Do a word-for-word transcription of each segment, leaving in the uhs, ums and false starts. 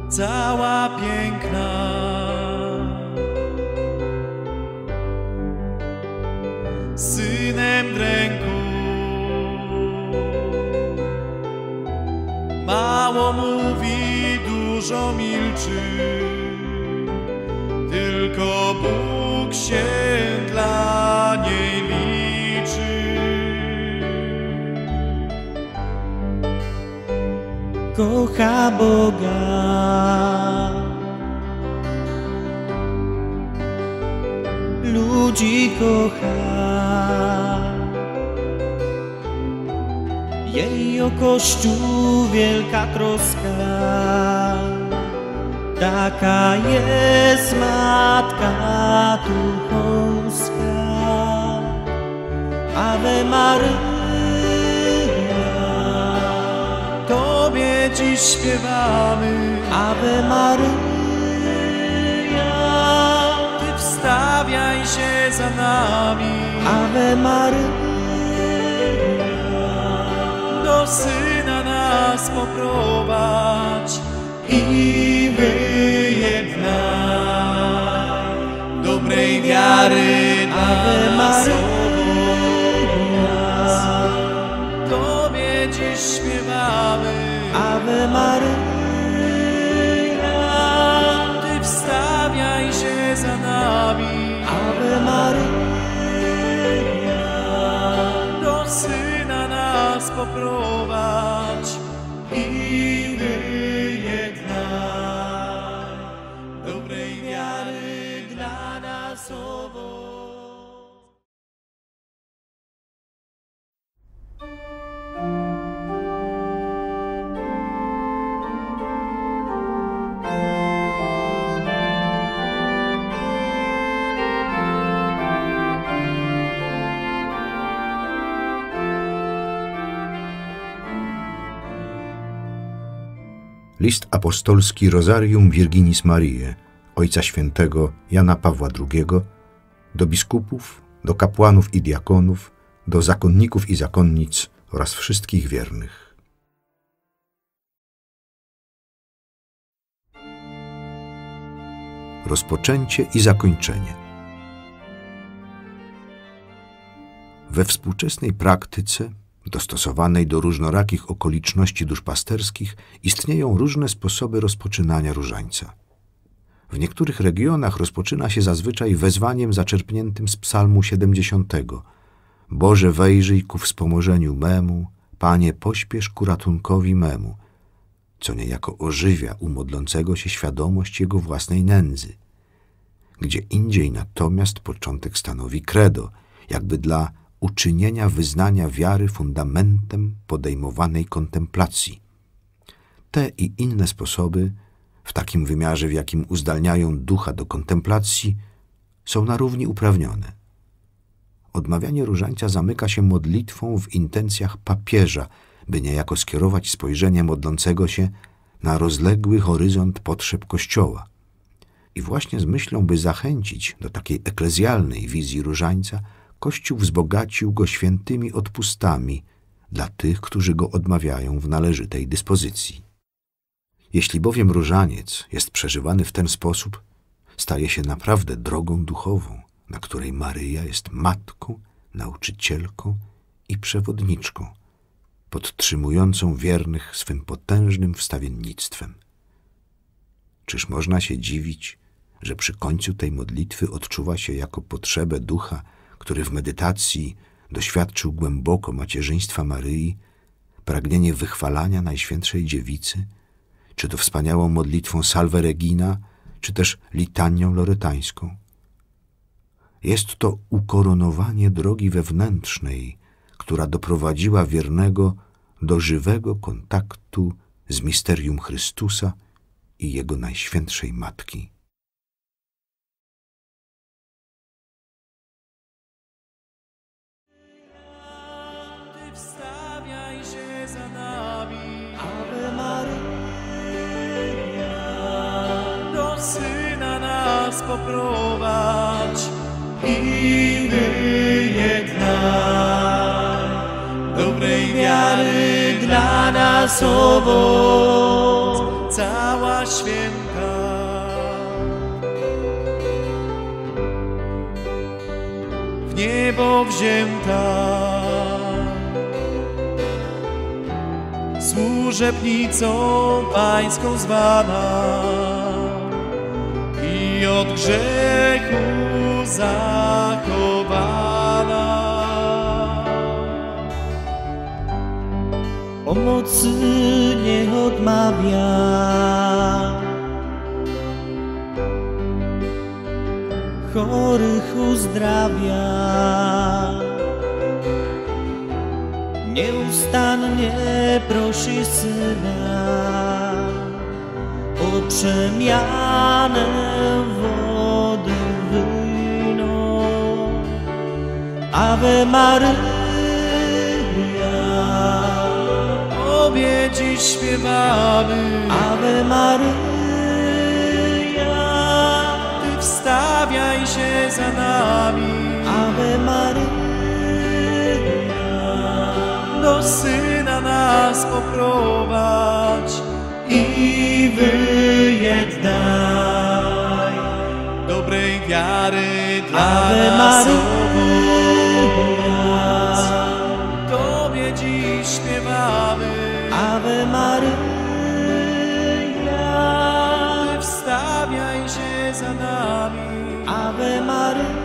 cała piękna. Synem dręku, mało mówi, dużo milczy, tylko Bóg się dla niej liczy. Kocha Boga, ludzi kocha, jej o Kościół wielka troska. Taka jest Matka Turkowska. Ave Maryja, Tobie dziś śpiewamy. Ave Maryja, Ty wstawiaj się za nami. Ave Maryja, do Syna nas poprowadź i wyjednaj dobrej wiary Ave nas Maryja. Tobie dziś śpiewamy. Ave Maryja, Ty wstawiaj się za nami. Ave Maryja, do Syna nas poprowadź i wyjednaj dobrej wiary dla nas owoc. List apostolski Rosarium Virginis Mariae Ojca Świętego Jana Pawła drugiego do biskupów, do kapłanów i diakonów, do zakonników i zakonnic oraz wszystkich wiernych. Rozpoczęcie i zakończenie. We współczesnej praktyce, dostosowanej do różnorakich okoliczności duszpasterskich, istnieją różne sposoby rozpoczynania różańca. W niektórych regionach rozpoczyna się zazwyczaj wezwaniem zaczerpniętym z psalmu siedemdziesiątego. Boże, wejrzyj ku wspomożeniu memu, Panie, pośpiesz ku ratunkowi memu, co niejako ożywia u modlącego się świadomość jego własnej nędzy. Gdzie indziej natomiast początek stanowi credo, jakby dla uczynienia wyznania wiary fundamentem podejmowanej kontemplacji. Te i inne sposoby, w takim wymiarze, w jakim uzdalniają ducha do kontemplacji, są na równi uprawnione. Odmawianie różańca zamyka się modlitwą w intencjach papieża, by niejako skierować spojrzenie modlącego się na rozległy horyzont potrzeb Kościoła. I właśnie z myślą, by zachęcić do takiej eklezjalnej wizji różańca, Kościół wzbogacił go świętymi odpustami dla tych, którzy go odmawiają w należytej dyspozycji. Jeśli bowiem różaniec jest przeżywany w ten sposób, staje się naprawdę drogą duchową, na której Maryja jest matką, nauczycielką i przewodniczką, podtrzymującą wiernych swym potężnym wstawiennictwem. Czyż można się dziwić, że przy końcu tej modlitwy odczuwa się jako potrzebę ducha, który w medytacji doświadczył głęboko macierzyństwa Maryi, pragnienie wychwalania Najświętszej Dziewicy, czy to wspaniałą modlitwą Salve Regina, czy też litanią loretańską. Jest to ukoronowanie drogi wewnętrznej, która doprowadziła wiernego do żywego kontaktu z misterium Chrystusa i Jego Najświętszej Matki. Wstawiaj się za nami. Ave Maryja, do Syna nas poprowadź i wyjednaj dobrej wiary dla nas owoc. Cała Święta. W niebo wzięta, służebnicą Pańską zwana i od grzechu zachowana. Pomocy nie odmawia, chorych uzdrawia, nieustannie prosi Syna o przemianę wody w wino. Ave Maryja, Tobie dziś śpiewamy. Ave Maryja, Ty wstawiaj się za nami. Ave Maryja, Do Syna nas poprowadź i wyjednaj dobrej wiary dla Ave nas Maryja, owoc. Tobie dziś śpiewamy. Ave Maryja, Ty wstawiaj się za nami. Ave Maryja,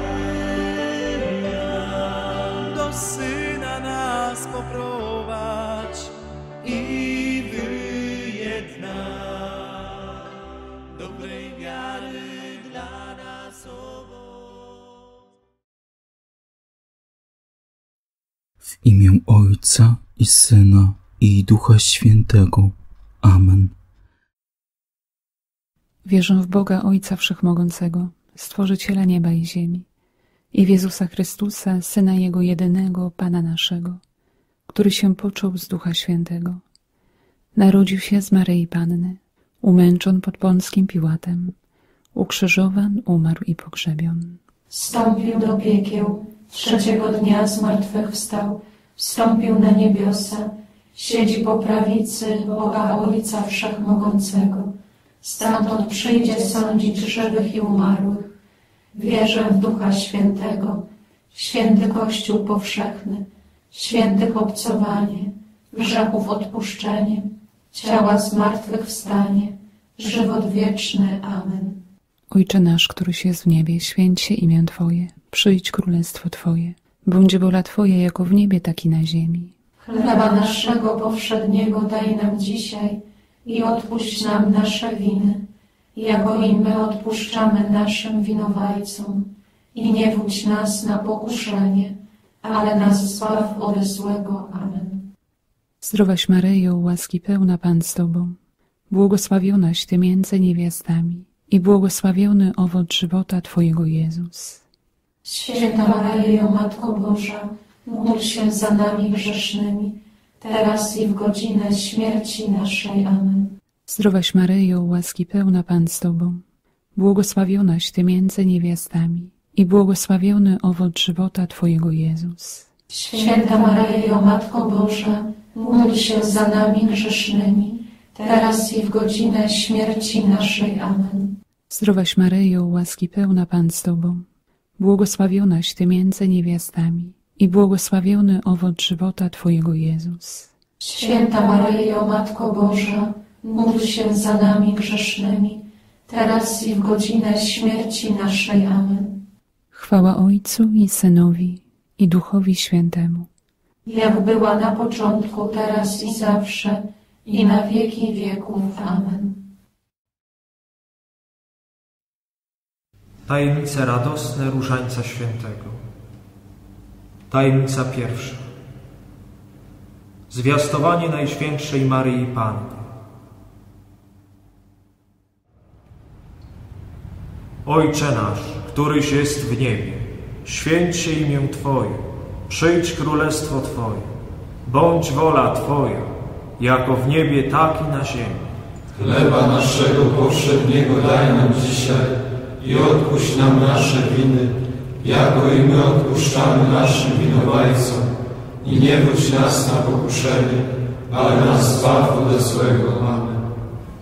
Do Syna nas poprowadź i wyjednaj dobrej wiary dla nas owoc. W imię Ojca i Syna i Ducha Świętego. Amen. Wierzę w Boga Ojca Wszechmogącego, Stworzyciela nieba i ziemi, i w Jezusa Chrystusa, Syna Jego jedynego, Pana naszego, który się począł z Ducha Świętego. Narodził się z Maryi Panny, umęczon pod Pąckim Piłatem, ukrzyżowan, umarł i pogrzebion. Wstąpił do piekieł, trzeciego dnia zmartwychwstał, wstąpił na niebiosa, siedzi po prawicy Boga Ojca Wszechmogącego. Stamtąd przyjdzie sądzić żywych i umarłych. Wierzę w Ducha Świętego, w święty Kościół powszechny, w świętych obcowanie, grzechów odpuszczenie, ciała zmartwychwstanie, żywot wieczny. Amen. Ojcze nasz, któryś jest w niebie, święć się imię Twoje, przyjdź królestwo Twoje, bądź wola Twoja jako w niebie, tak i na ziemi. Chleba naszego powszedniego daj nam dzisiaj i odpuść nam nasze winy, jako i my odpuszczamy naszym winowajcom. I nie wódź nas na pokuszenie, ale nas zbaw ode złego. Amen. Zdrowaś Maryjo, łaski pełna Pan z Tobą, błogosławionaś Ty między niewiastami i błogosławiony owoc żywota Twojego Jezus. Święta Maryjo, Matko Boża, módl się za nami grzesznymi, teraz i w godzinę śmierci naszej. Amen. Zdrowaś Maryjo, łaski pełna Pan z Tobą, błogosławionaś Ty między niewiastami i błogosławiony owoc żywota Twojego Jezus. Święta Maryjo, Matko Boża, módl się za nami grzesznymi, teraz i w godzinę śmierci naszej. Amen. Zdrowaś Maryjo, łaski pełna Pan z Tobą, błogosławionaś Ty między niewiastami i błogosławiony owoc żywota Twojego Jezus. Święta Maryjo, Matko Boża, módl się za nami grzesznymi, teraz i w godzinę śmierci naszej. Amen. Chwała Ojcu i Synowi i Duchowi Świętemu, jak była na początku, teraz i zawsze, i na wieki wieków. Amen. Tajemnice radosne Różańca Świętego. Tajemnica pierwsza. Zwiastowanie Najświętszej Maryi Panny. Ojcze nasz, któryś jest w niebie, święć się imię Twoje, przyjdź królestwo Twoje, bądź wola Twoja, jako w niebie, tak i na ziemi. Chleba naszego powszedniego daj nam dzisiaj i odpuść nam nasze winy, jako i my odpuszczamy naszym winowajcom. I nie wódź nas na pokuszenie, ale nas zbaw ode złego. Amen.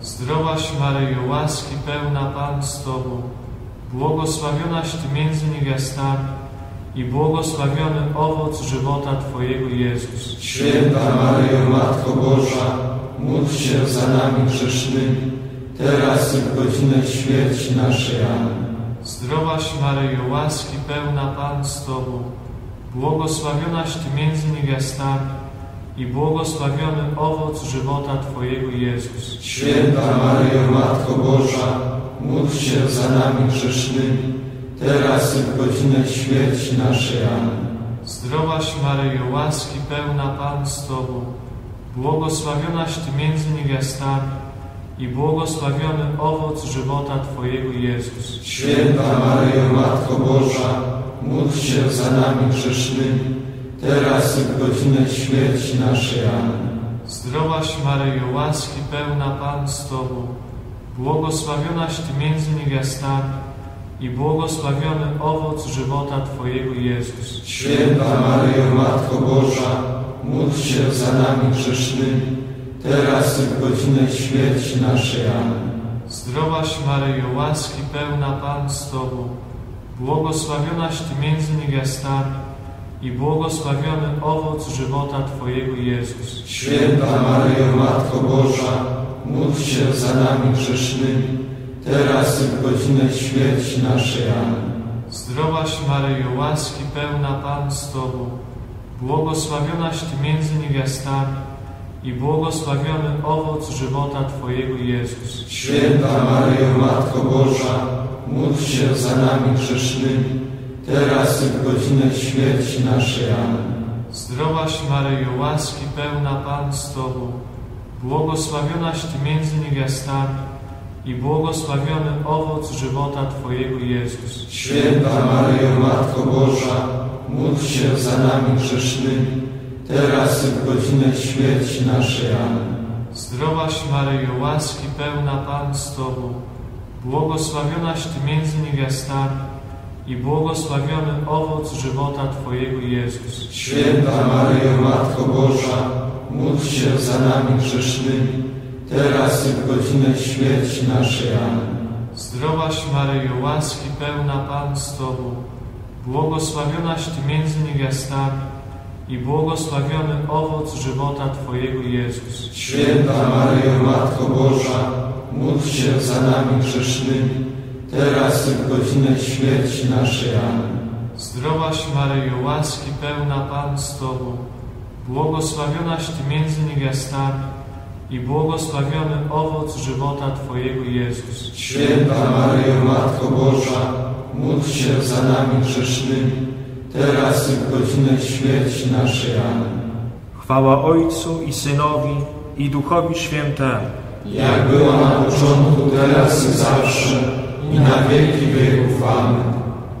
Zdrowaś Maryjo, łaski pełna Pan z Tobą, błogosławionaś Ty między niewiastami i błogosławiony owoc żywota Twojego Jezus. Święta Maryjo, Matko Boża, módl się za nami grzesznymi, teraz i w godzinę śmierci naszej. Amen. Zdrowaś Maryjo, łaski pełna Pan z Tobą, błogosławionaś Ty między niewiastami i błogosławiony owoc żywota Twojego Jezus. Święta Maryjo, Matko Boża, módl się za nami grzesznymi, teraz i w godzinę śmierci naszej. Amen. Zdrowaś Maryjo, łaski pełna Pan z Tobą, błogosławionaś Ty między niewiastami i błogosławiony owoc żywota Twojego Jezus. Święta Maryjo, Matko Boża, módl się za nami grzesznymi, teraz i w godzinę śmierci naszej. Amen. Zdrowaś Maryjo, łaski pełna Pan z Tobą, błogosławionaś Ty między niewiastami i błogosławiony owoc żywota Twojego Jezus. Święta Maryjo, Matko Boża, módl się za nami grzesznymi, teraz i w godzinę śmierci naszej. Amen. Zdrowaś Maryjo, łaski pełna Pan z Tobą, błogosławionaś Ty między niewiastami i błogosławiony owoc żywota Twojego Jezus. Święta Maryjo, Matko Boża, módl się za nami grzesznymi, teraz i w godzinę śmierci naszej. Amen. Zdrowaś Maryjo, łaski pełna Pan z Tobą, błogosławionaś Ty między niewiastami i błogosławiony owoc żywota Twojego Jezus. Święta Maryjo, Matko Boża, módl się za nami grzesznymi, teraz i w godzinę śmierci naszej. Amen. Zdrowaś Maryjo, łaski pełna Pan z Tobą, błogosławionaś Ty między niewiastami i błogosławiony owoc żywota Twojego Jezus. Święta Maryjo, Matko Boża, módl się za nami grzesznymi, teraz i w godzinę śmierci naszej. Amen. Zdrowaś Maryjo, łaski pełna Pan z Tobą, błogosławionaś Ty między niewiastami i błogosławiony owoc żywota Twojego Jezus. Święta Maryjo, Matko Boża, módl się za nami grzesznymi, teraz i w godzinę śmierci naszej. Amen. Zdrowaś Maryjo, łaski pełna Pan z Tobą, błogosławionaś Ty między niewiastami i błogosławiony owoc żywota Twojego Jezus. Święta Maryjo, Matko Boża, módl się za nami grzesznymi, teraz i w godzinę śmierci naszej. Amen. Zdrowaś Maryjo, łaski pełna Pan z Tobą, błogosławionaś Ty między niewiastami i błogosławiony owoc żywota Twojego Jezus. Święta Maryjo, Matko Boża, módl się za nami grzesznymi, teraz i w godzinę śmierci naszej. Amen. Chwała Ojcu i Synowi i Duchowi Świętemu, jak była na początku, teraz i zawsze, i na wieki wieków. Amen.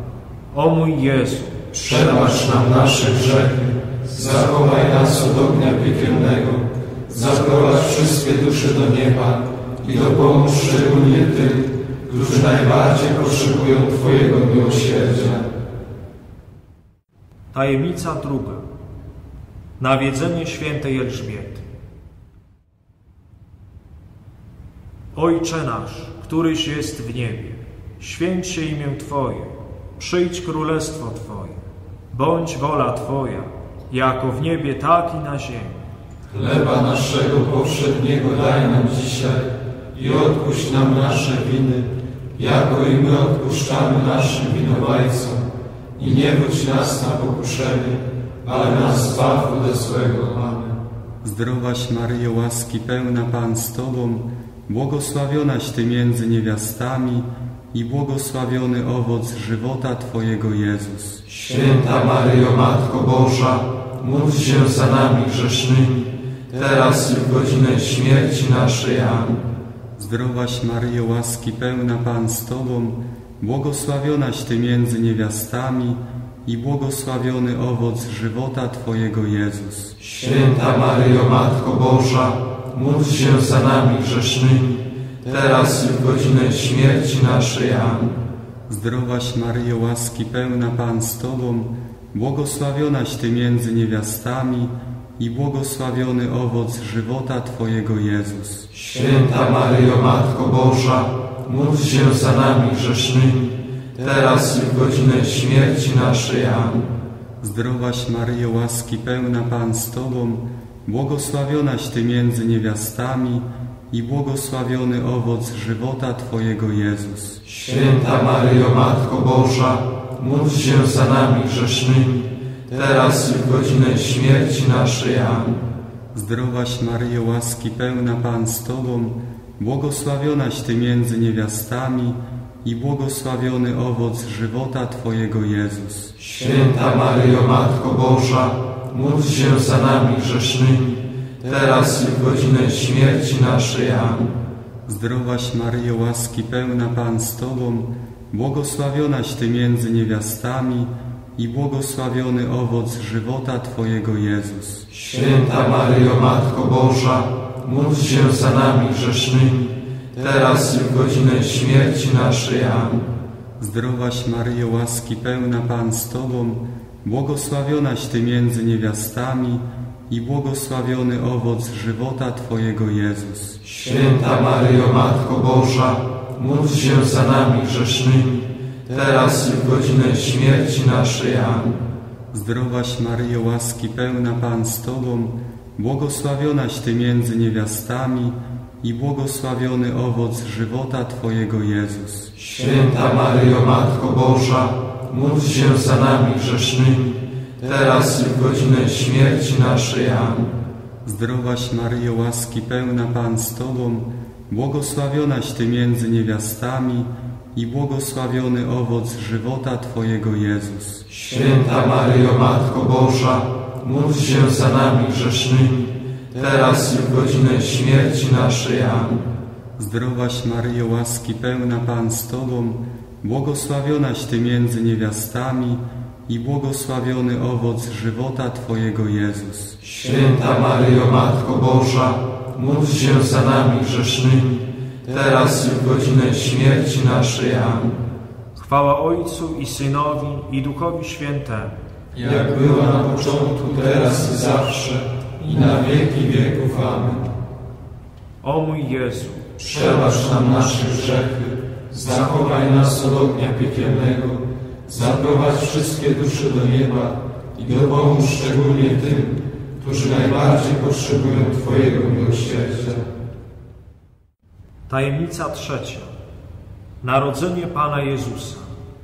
O mój Jezu, przebacz nam nasze grzechy, zachowaj nas od ognia piekielnego, zaprowadź wszystkie dusze do nieba i dopomóż szczególnie tym, którzy najbardziej potrzebują Twojego miłosierdzia. Tajemnica druga. Nawiedzenie świętej Elżbiety. Ojcze nasz, któryś jest w niebie, święć się imię Twoje, przyjdź królestwo Twoje, bądź wola Twoja, jako w niebie, tak i na ziemi. Chleba naszego powszedniego daj nam dzisiaj i odpuść nam nasze winy, jako i my odpuszczamy naszym winowajcom. I nie wódź nas na pokuszenie, ale nas zbaw ode złego. Amen. Zdrowaś Maryjo, łaski pełna Pan z Tobą, błogosławionaś Ty między niewiastami i błogosławiony owoc żywota Twojego Jezus. Święta Maryjo, Matko Boża, módl się za nami grzesznymi, teraz i w godzinę śmierci naszej. Amen. Zdrowaś Maryjo, łaski pełna Pan z Tobą, błogosławionaś Ty między niewiastami i błogosławiony owoc żywota Twojego Jezus. Święta Maryjo, Matko Boża, módl się za nami grzesznymi, teraz i w godzinę śmierci naszej. Amen. Zdrowaś Maryjo, łaski pełna Pan z Tobą, błogosławionaś Ty między niewiastami i błogosławiony owoc żywota Twojego Jezus. Święta Maryjo, Matko Boża, módl się za nami grzesznymi, teraz i w godzinę śmierci naszej. Amen. Zdrowaś Maryjo, łaski pełna, Pan z Tobą, błogosławionaś Ty między niewiastami i błogosławiony owoc żywota Twojego Jezus. Święta Maryjo, Matko Boża, módl się za nami grzesznymi, teraz i w godzinę śmierci naszej. Amen. Zdrowaś Maryjo, łaski pełna, Pan z Tobą, błogosławionaś Ty między niewiastami i błogosławiony owoc żywota Twojego Jezus. Święta Maryjo, Matko Boża, módl się za nami grzesznymi, teraz i w godzinę śmierci naszej. Amen. Zdrowaś Maryjo, łaski pełna, Pan z Tobą, błogosławionaś Ty między niewiastami i błogosławiony owoc żywota Twojego Jezus. Święta Maryjo, Matko Boża, módl się za nami grzesznymi, teraz i w godzinę śmierci naszej. Amen. Zdrowaś Maryjo, łaski pełna, Pan z Tobą, błogosławionaś Ty między niewiastami i błogosławiony owoc żywota Twojego Jezus. Święta Maryjo, Matko Boża, módl się za nami grzesznymi, teraz i w godzinę śmierci naszej. Amen. Zdrowaś Maryjo, łaski pełna, Pan z Tobą, błogosławionaś Ty między niewiastami i błogosławiony owoc żywota Twojego Jezus. Święta Maryjo, Matko Boża, módl się za nami grzesznymi, teraz i w godzinę śmierci naszej. Amen. Zdrowaś Maryjo, łaski pełna, Pan z Tobą, błogosławionaś Ty między niewiastami i błogosławiony owoc żywota Twojego Jezus. Święta Maryjo, Matko Boża, módl się za nami grzesznymi, teraz i w godzinę śmierci naszej. Amen. Zdrowaś Maryjo, łaski pełna, Pan z Tobą, błogosławionaś Ty między niewiastami i błogosławiony owoc żywota Twojego Jezus. Święta Maryjo, Matko Boża, módl się za nami grzesznymi, teraz i w godzinę śmierci naszej. Amen. Chwała Ojcu i Synowi i Duchowi Świętemu, jak była na początku, teraz i zawsze, i na wieki wieków. Amen. O mój Jezu, przebacz nam nasze grzechy, zachowaj nas od ognia piekielnego, zaprowadź wszystkie dusze do nieba i dopomóż szczególnie tym, którzy najbardziej potrzebują Twojego miłosierdzia. Tajemnica trzecia. Narodzenie Pana Jezusa.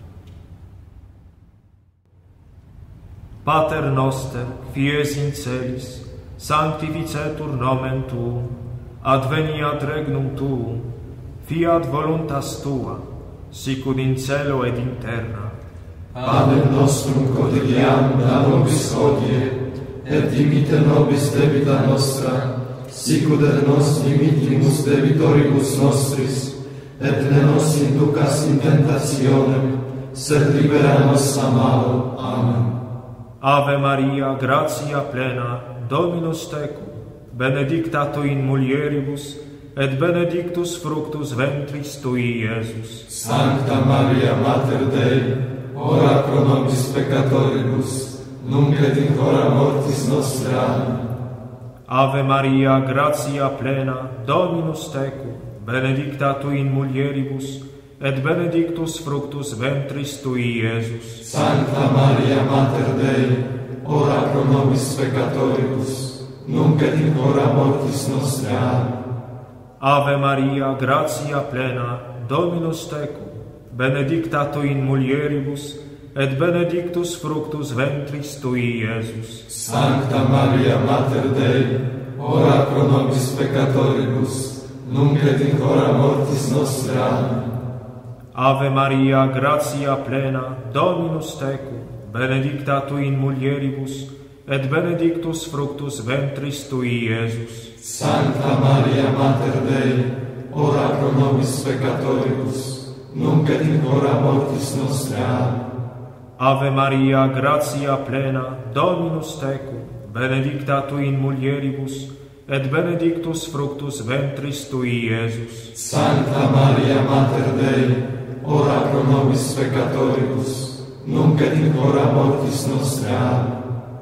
Pater noster, quies in celis, sanctificetur nomen tuum, adveniat regnum tuum, fiat voluntas tua, sicut in cielo et in terra. Panem nostrum quotidianum da nobis hodie, et dimitte nobis debita nostra, sicut et nos dimittimus debitoribus nostris, et ne nos inducas in tentationem, sed libera nos a malo. Amen. Ave Maria, gratia plena, Dominus tecum, benedicta tu in mulieribus, et benedictus fructus ventris tui, Iesus. Sancta Maria, Mater Dei, ora pro nobis peccatoribus, nunc et in hora mortis nostra. Amen. Ave Maria, gratia plena, Dominus tecum, benedicta tu in mulieribus, et benedictus fructus ventris tui, Iesus. Sancta Maria, Mater Dei, ora pro nobis peccatoribus, nunc et in hora mortis nostra. Amen. Ave Maria, gratia plena, Dominus tecum, benedicta tu in mulieribus, et benedictus fructus ventris tui, Iesus. Sancta Maria, Mater Dei, ora pro nobis peccatoribus, nunc et in hora mortis nostra. Amen. Ave Maria, gratia plena, Dominus tecum, benedicta tu in mulieribus, et benedictus fructus ventris tui, Iesus. Sancta Maria, Mater Dei, ora pro nobis peccatoribus, nunc et in hora mortis nostra. Amen. Ave Maria, gratia plena, Dominus tecum, benedicta tu in mulieribus, et benedictus fructus ventris tui, Iesus. Sancta Maria, Mater Dei, ora pro nobis peccatoribus, nunc et in hora mortis nostra. Amen.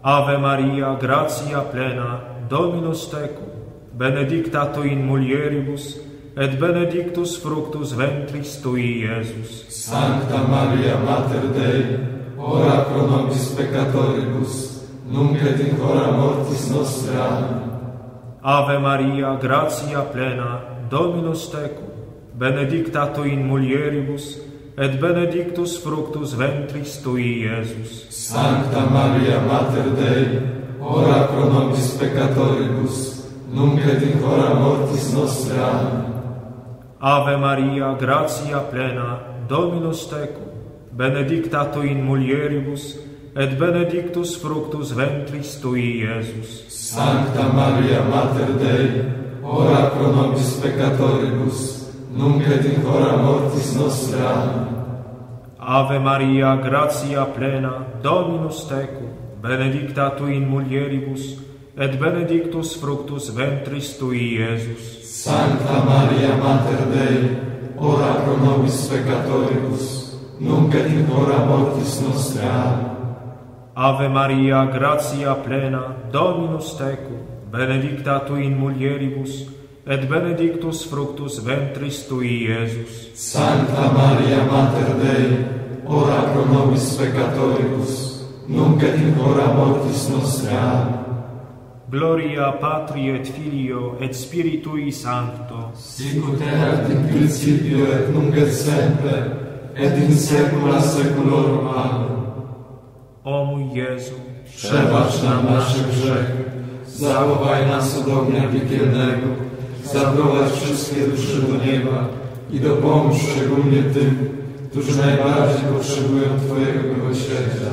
Ave Maria, gratia plena, Dominus tecum, benedicta tu in mulieribus, et benedictus fructus ventris tui, Iesus. Sancta Maria, Mater Dei, ora pro nobis peccatoribus, nunc et in hora mortis nostre. Amen. Ave Maria, gratia plena, Dominus tecum, benedicta tu in mulieribus, et benedictus fructus ventris tui, Iesus. Sancta Maria, Mater Dei, ora pro nobis peccatoribus, nunc et in hora mortis nostre. Amen. Ave Maria, gratia plena, Dominus tecum, benedicta tu in mulieribus, et benedictus fructus ventris tui, Iesus. Sancta Maria, Mater Dei, ora pro nobis peccatoribus, nunc et in hora mortis nostre. Amen. Ave Maria, gratia plena, Dominus tecum, benedicta tu in mulieribus, et benedictus fructus ventris tui, Iesus. Sancta Maria, Mater Dei, ora pro nobis peccatoribus, nunc et in hora mortis nostre. Amen. Ave Maria, gratia plena, Dominus tecum, benedicta tu in mulieribus, et benedictus fructus ventris tui, Iesus. Sancta Maria, Mater Dei, ora pro nobis peccatoribus, nunc et in hora mortis nostre. Amen. Gloria Patri et Filio et Spiritui Sancto, sic ut erat in principio et nunc et semper, et in saecula saeculorum. Amen. O mój Jezu, przebacz nam nasze grzechy, zachowaj nas od ognia piekielnego, zaprowadź wszystkie dusze do nieba i dopomóż szczególnie tym, którzy najbardziej potrzebują Twojego miłosierdzia.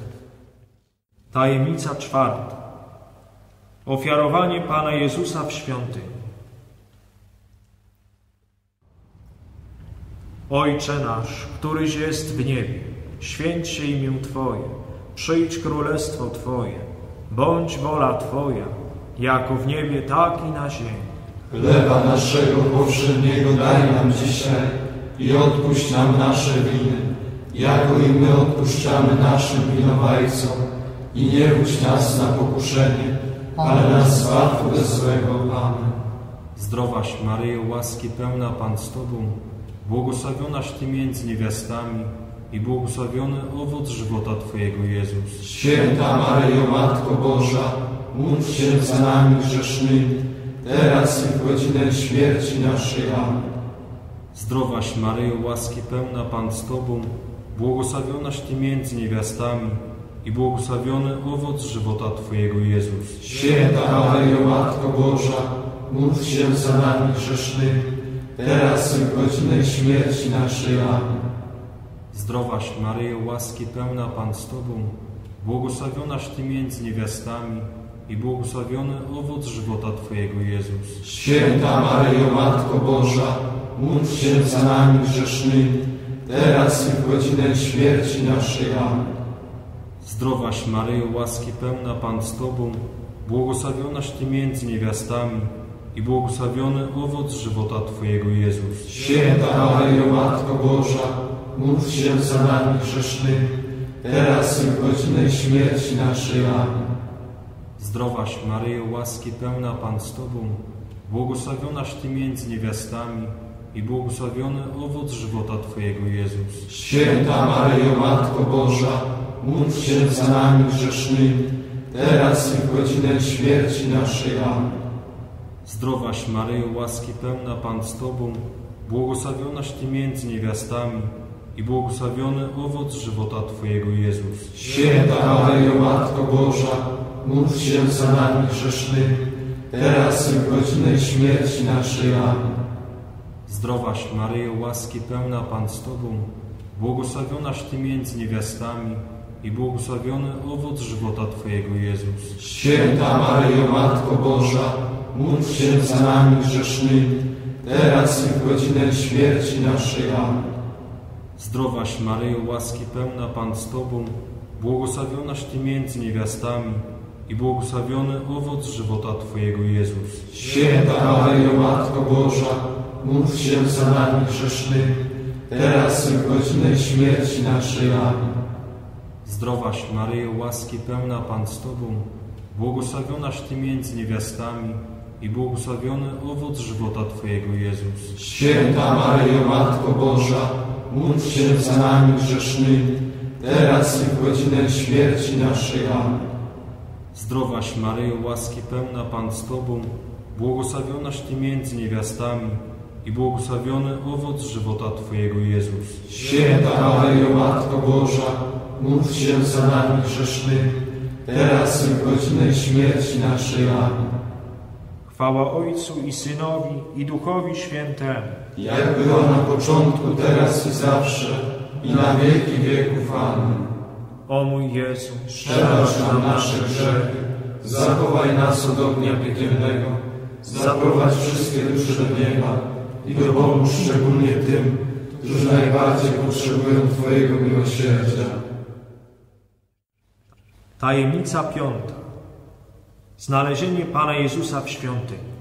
Tajemnica czwarta. Ofiarowanie Pana Jezusa w świątyni. Ojcze nasz, któryś jest w niebie, święć się imię Twoje, przyjdź królestwo Twoje, bądź wola Twoja, jako w niebie, tak i na ziemi. Chleba naszego powszedniego daj nam dzisiaj i odpuść nam nasze winy, jako i my odpuszczamy naszym winowajcom. I nie wódź nas na pokuszenie, ale nas zbaw ode złego. Amen. Zdrowaś Maryjo, łaski pełna, Pan z Tobą, błogosławionaś Ty między niewiastami i błogosławiony owoc żywota Twojego, Jezus. Święta Maryjo, Matko Boża, módl się za nami grzesznymi, teraz i w godzinę śmierci naszej. Amen. Zdrowaś Maryjo, łaski pełna, Pan z Tobą, błogosławionaś Ty między niewiastami i błogosławiony owoc żywota Twojego, Jezus. Święta Maryjo, Matko Boża, módl się za nami grzesznymi, teraz i w godzinę śmierci naszej. Amen. Zdrowaś Maryjo, łaski pełna, Pan z Tobą, błogosławionaś Ty między niewiastami i błogosławiony owoc żywota Twojego, Jezus. Święta Maryjo, Matko Boża, módl się za nami grzesznymi, teraz i w godzinę śmierci naszej. Amen. Zdrowaś Maryjo, łaski pełna, Pan z Tobą, błogosławionaś Ty między niewiastami i błogosławiony owoc żywota Twojego, Jezus. Święta Maryjo, Matko Boża, módl się za nami grzesznymi, teraz i w godzinę śmierci naszej. Amen. Zdrowaś Maryjo, łaski pełna, Pan z Tobą, błogosławionaś Ty między niewiastami i błogosławiony owoc żywota Twojego, Jezus. Święta Maryjo, Matko Boża, módl się za nami grzesznymi, teraz i w godzinę śmierci naszej. Amen. Zdrowaś Maryjo, łaski pełna, Pan z Tobą, błogosławionaś Ty między niewiastami i błogosławiony owoc żywota Twojego, Jezus. Święta Maryjo, Matko Boża, módl się za nami grzesznymi, teraz i w godzinę śmierci naszej. Amen. Zdrowaś Maryjo, łaski pełna, Pan z Tobą, błogosławionaś Ty między niewiastami i błogosławiony owoc żywota Twojego, Jezus. Święta Maryjo, Matko Boża, módl się za nami grzesznymi, teraz i w godzinę śmierci naszej. Amen. Zdrowaś Maryjo, łaski pełna, Pan z Tobą, błogosławionaś Ty między niewiastami i błogosławiony owoc żywota Twojego, Jezus. Święta Maryjo, Matko Boża, módl się za nami grzesznymi, teraz i w godzinę śmierci naszej. Amen. Zdrowaś Maryjo, łaski pełna Pan z Tobą, błogosławionaś Ty między niewiastami i błogosławiony owoc żywota Twojego, Jezus. Święta Maryjo, Matko Boża, módl się za nami grzesznymi, teraz i w godzinę śmierci naszej. Amen. Zdrowaś Maryjo, łaski pełna Pan z Tobą, błogosławionaś Ty między niewiastami i błogosławiony owoc żywota Twojego, Jezus. Święta Maryjo, Matko Boża, módl się za nami grzesznymi, teraz i w godzinę śmierci naszej. Amen. Chwała Ojcu i Synowi, i Duchowi Świętemu. Jak było na początku, teraz i zawsze, i na wieki wieków. Amen. O mój Jezu, przebacz nam nasze grzechy, zachowaj nas od ognia piekielnego, zaprowadź wszystkie dusze do nieba i dopomóż szczególnie tym, którzy najbardziej potrzebują Twojego miłosierdzia. Tajemnica piąta. Znalezienie Pana Jezusa w świątyni.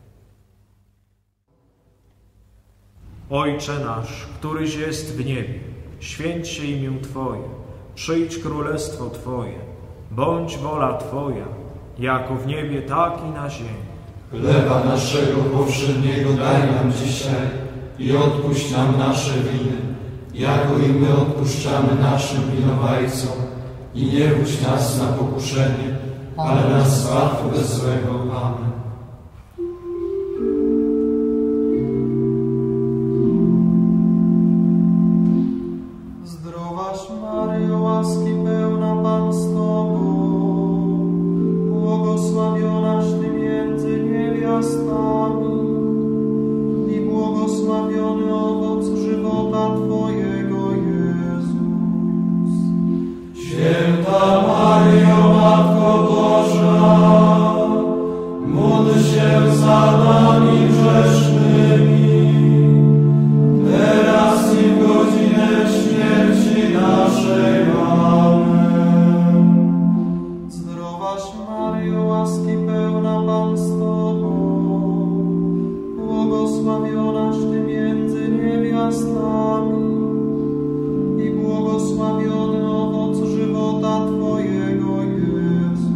Ojcze nasz, któryś jest w niebie, święć się imię Twoje, przyjdź królestwo Twoje, bądź wola Twoja, jako w niebie, tak i na ziemi. Chleba naszego powszedniego daj nam dzisiaj i odpuść nam nasze winy, jako i my odpuszczamy naszym winowajcom. I nie wódź nas na pokuszenie, ale nas zbaw ode złego. Amen. Zdrowaś Maryjo, łaski pełna Pan z Tobą, błogosławionaś Ty między niewiastami i błogosławiony owoc żywota Twojego, Jezus. Święta Maryjo, Matko Boża, módl się za nami grzesznymi, teraz i w godzinę śmierci naszej. Amen. Zdrowaś Maryjo, łaski pełna Pan z Tobą, błogosławionaś Ty między niewiastami i błogosławiony owoc żywota Twojego, Jezus.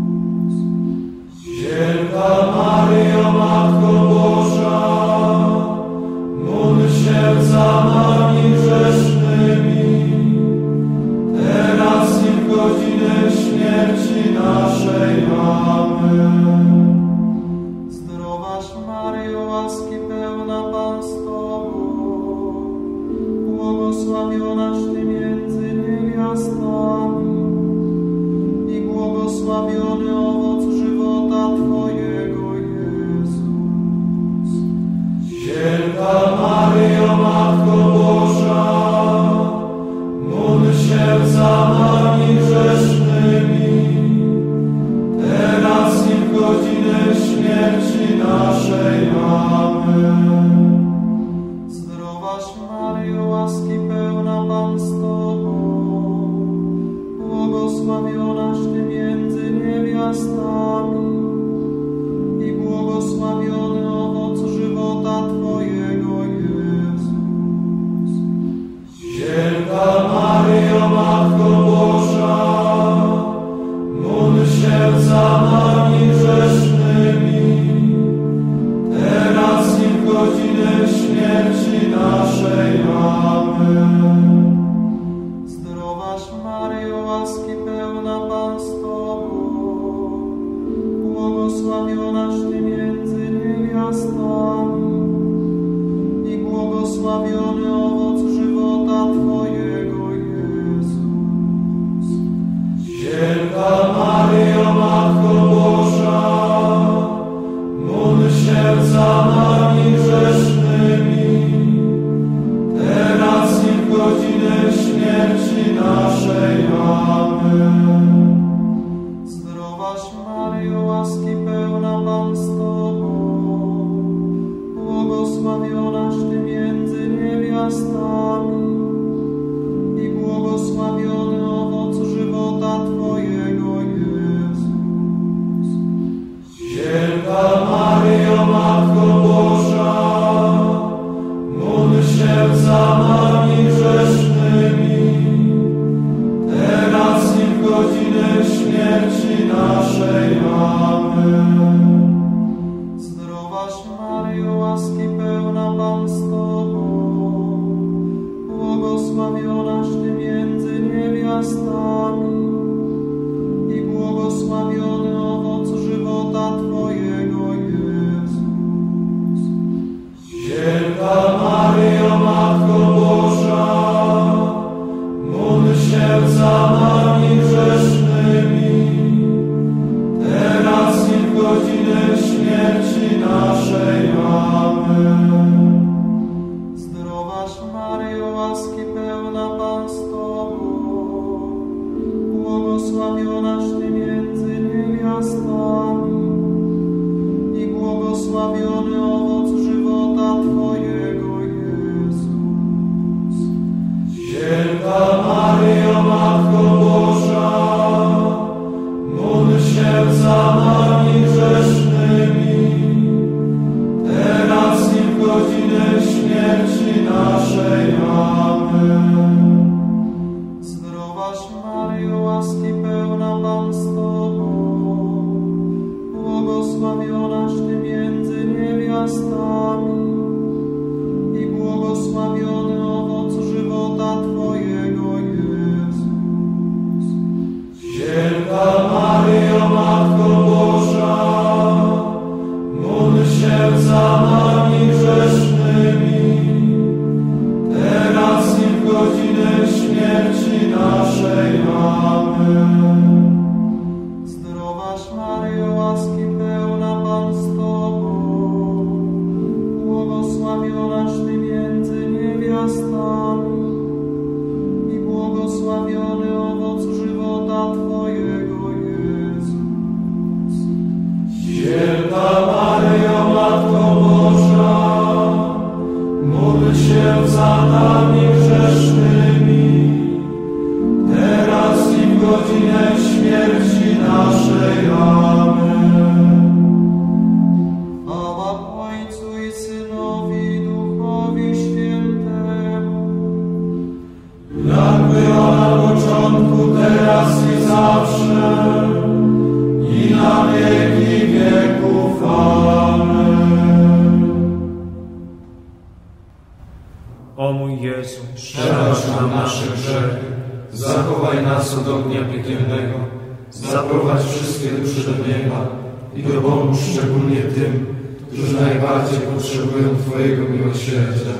Święta Maryjo, Matko Boża, módl się za nami grzesznymi, teraz i w godzinę śmierci naszej. Amen. Zdrowaś Maryjo, łaski pełna Pan z Tobą, błogosławionaś Ty między niewiastami i błogosławiony owoc żywota Twojego, Jezus. Święta Maryjo, Matko Boża, módl się za nami grzesznymi, teraz i w godzinę śmierci naszej. Amen. Zdrowaś Maryjo, łaski pełna Pan z Tobą, błogosławionaś Ty między niewiastami i błogosławiony owoc żywota Twojego, Jezus. Święta Maryjo, Matko Boża, módl się za nami grzesznymi, teraz i w godzinę śmierci naszej. Amen. Zdrowaś Maryjo, łaski pełna Pan z Tobą, błogosławionaś Ty między niewiastami i błogosławiony owoc żywota Twojego, Jezus. Święta Maryjo, Matko Boża, módl się za nami grzesznymi, teraz i w godzinę śmierci naszej. Amen. Zdrowaś Maryjo, łaski pełna Pan z Tobą, błogosławionaś Ty między niewiastami i błogosławiony owoc żywota Twojego, Jezus. Święta Maryjo, Matko Boża, módl się za nami grzesznymi, teraz Zdrowaś Maryjo, łaski pełna Pan z Tobą, błogosławionaś Ty między niewiastami i błogosławiony owoc żywota Twojego, Jezus. Święta Maryjo, Matko Boża, módl się za nami grzesznymi, teraz i w godzinę śmierci naszej. Amen. Zdrowaś Maryjo, łaski pełna Pan z Tobą, błogosławionaś Ty między niewiastami i błogosławiony owoc żywota Twojego, Jezus. Święta Maryjo, Matko Boża, módl się za nami grzesznymi, teraz i w godzinę śmierci naszej. Amen. Zdrowaś Maryjo, łaski pełna Pan z Tobą, błogosławionaś Ty między niewiastami i błogosławiony owoc żywota Twojego, Jezus. Święta Maryjo, Matko Boża, módl się za nami grzesznymi, teraz i w godzinę śmierci naszej. Amen. Chwała Ojcu i Synowi, i Duchowi Świętemu, Jak było na początku, teraz i zawsze, i na wieki wieków. Amen. O mój Jezu, Przebacz nam nasze grzechy, zachowaj nas od ognia piekielnego, zaprowadź wszystkie dusze do nieba i dopomóż szczególnie tym, którzy najbardziej potrzebują Twojego miłosierdzia.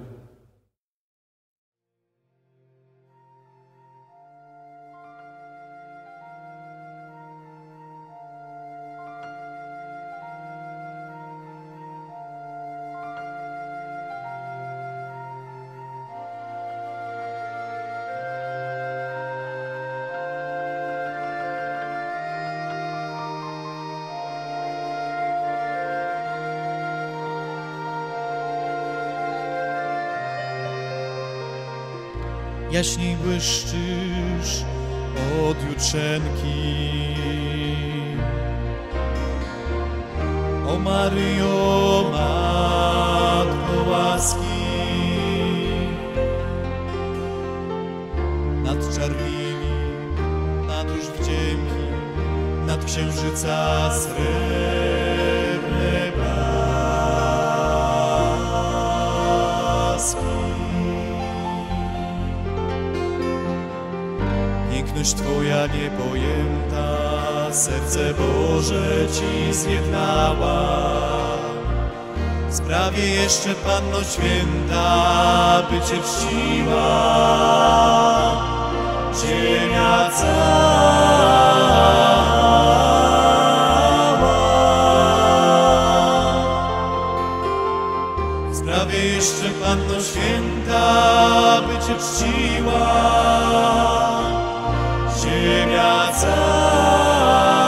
Jaśniej błyszczysz od jutrzenki. O Maryjo, Matko łaski, nad czarnymi, nad róż wdzięki, nad księżyca srebrne blaski. Piękność Twoja niepojęta, serce Boże Ci zjednała. Sprawię jeszcze, Panno Święta, by Cię czciła ziemia cała. Sprawię jeszcze, Panno Święta, by Cię czciła ziemia cała.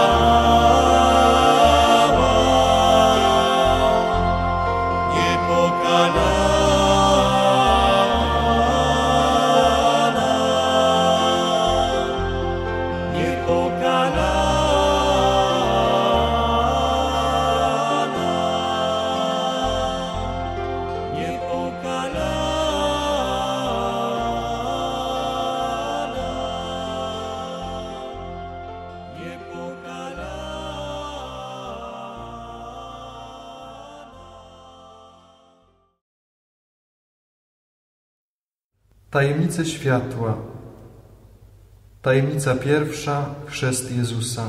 Tajemnice światła. Tajemnica pierwsza. Chrzest Jezusa.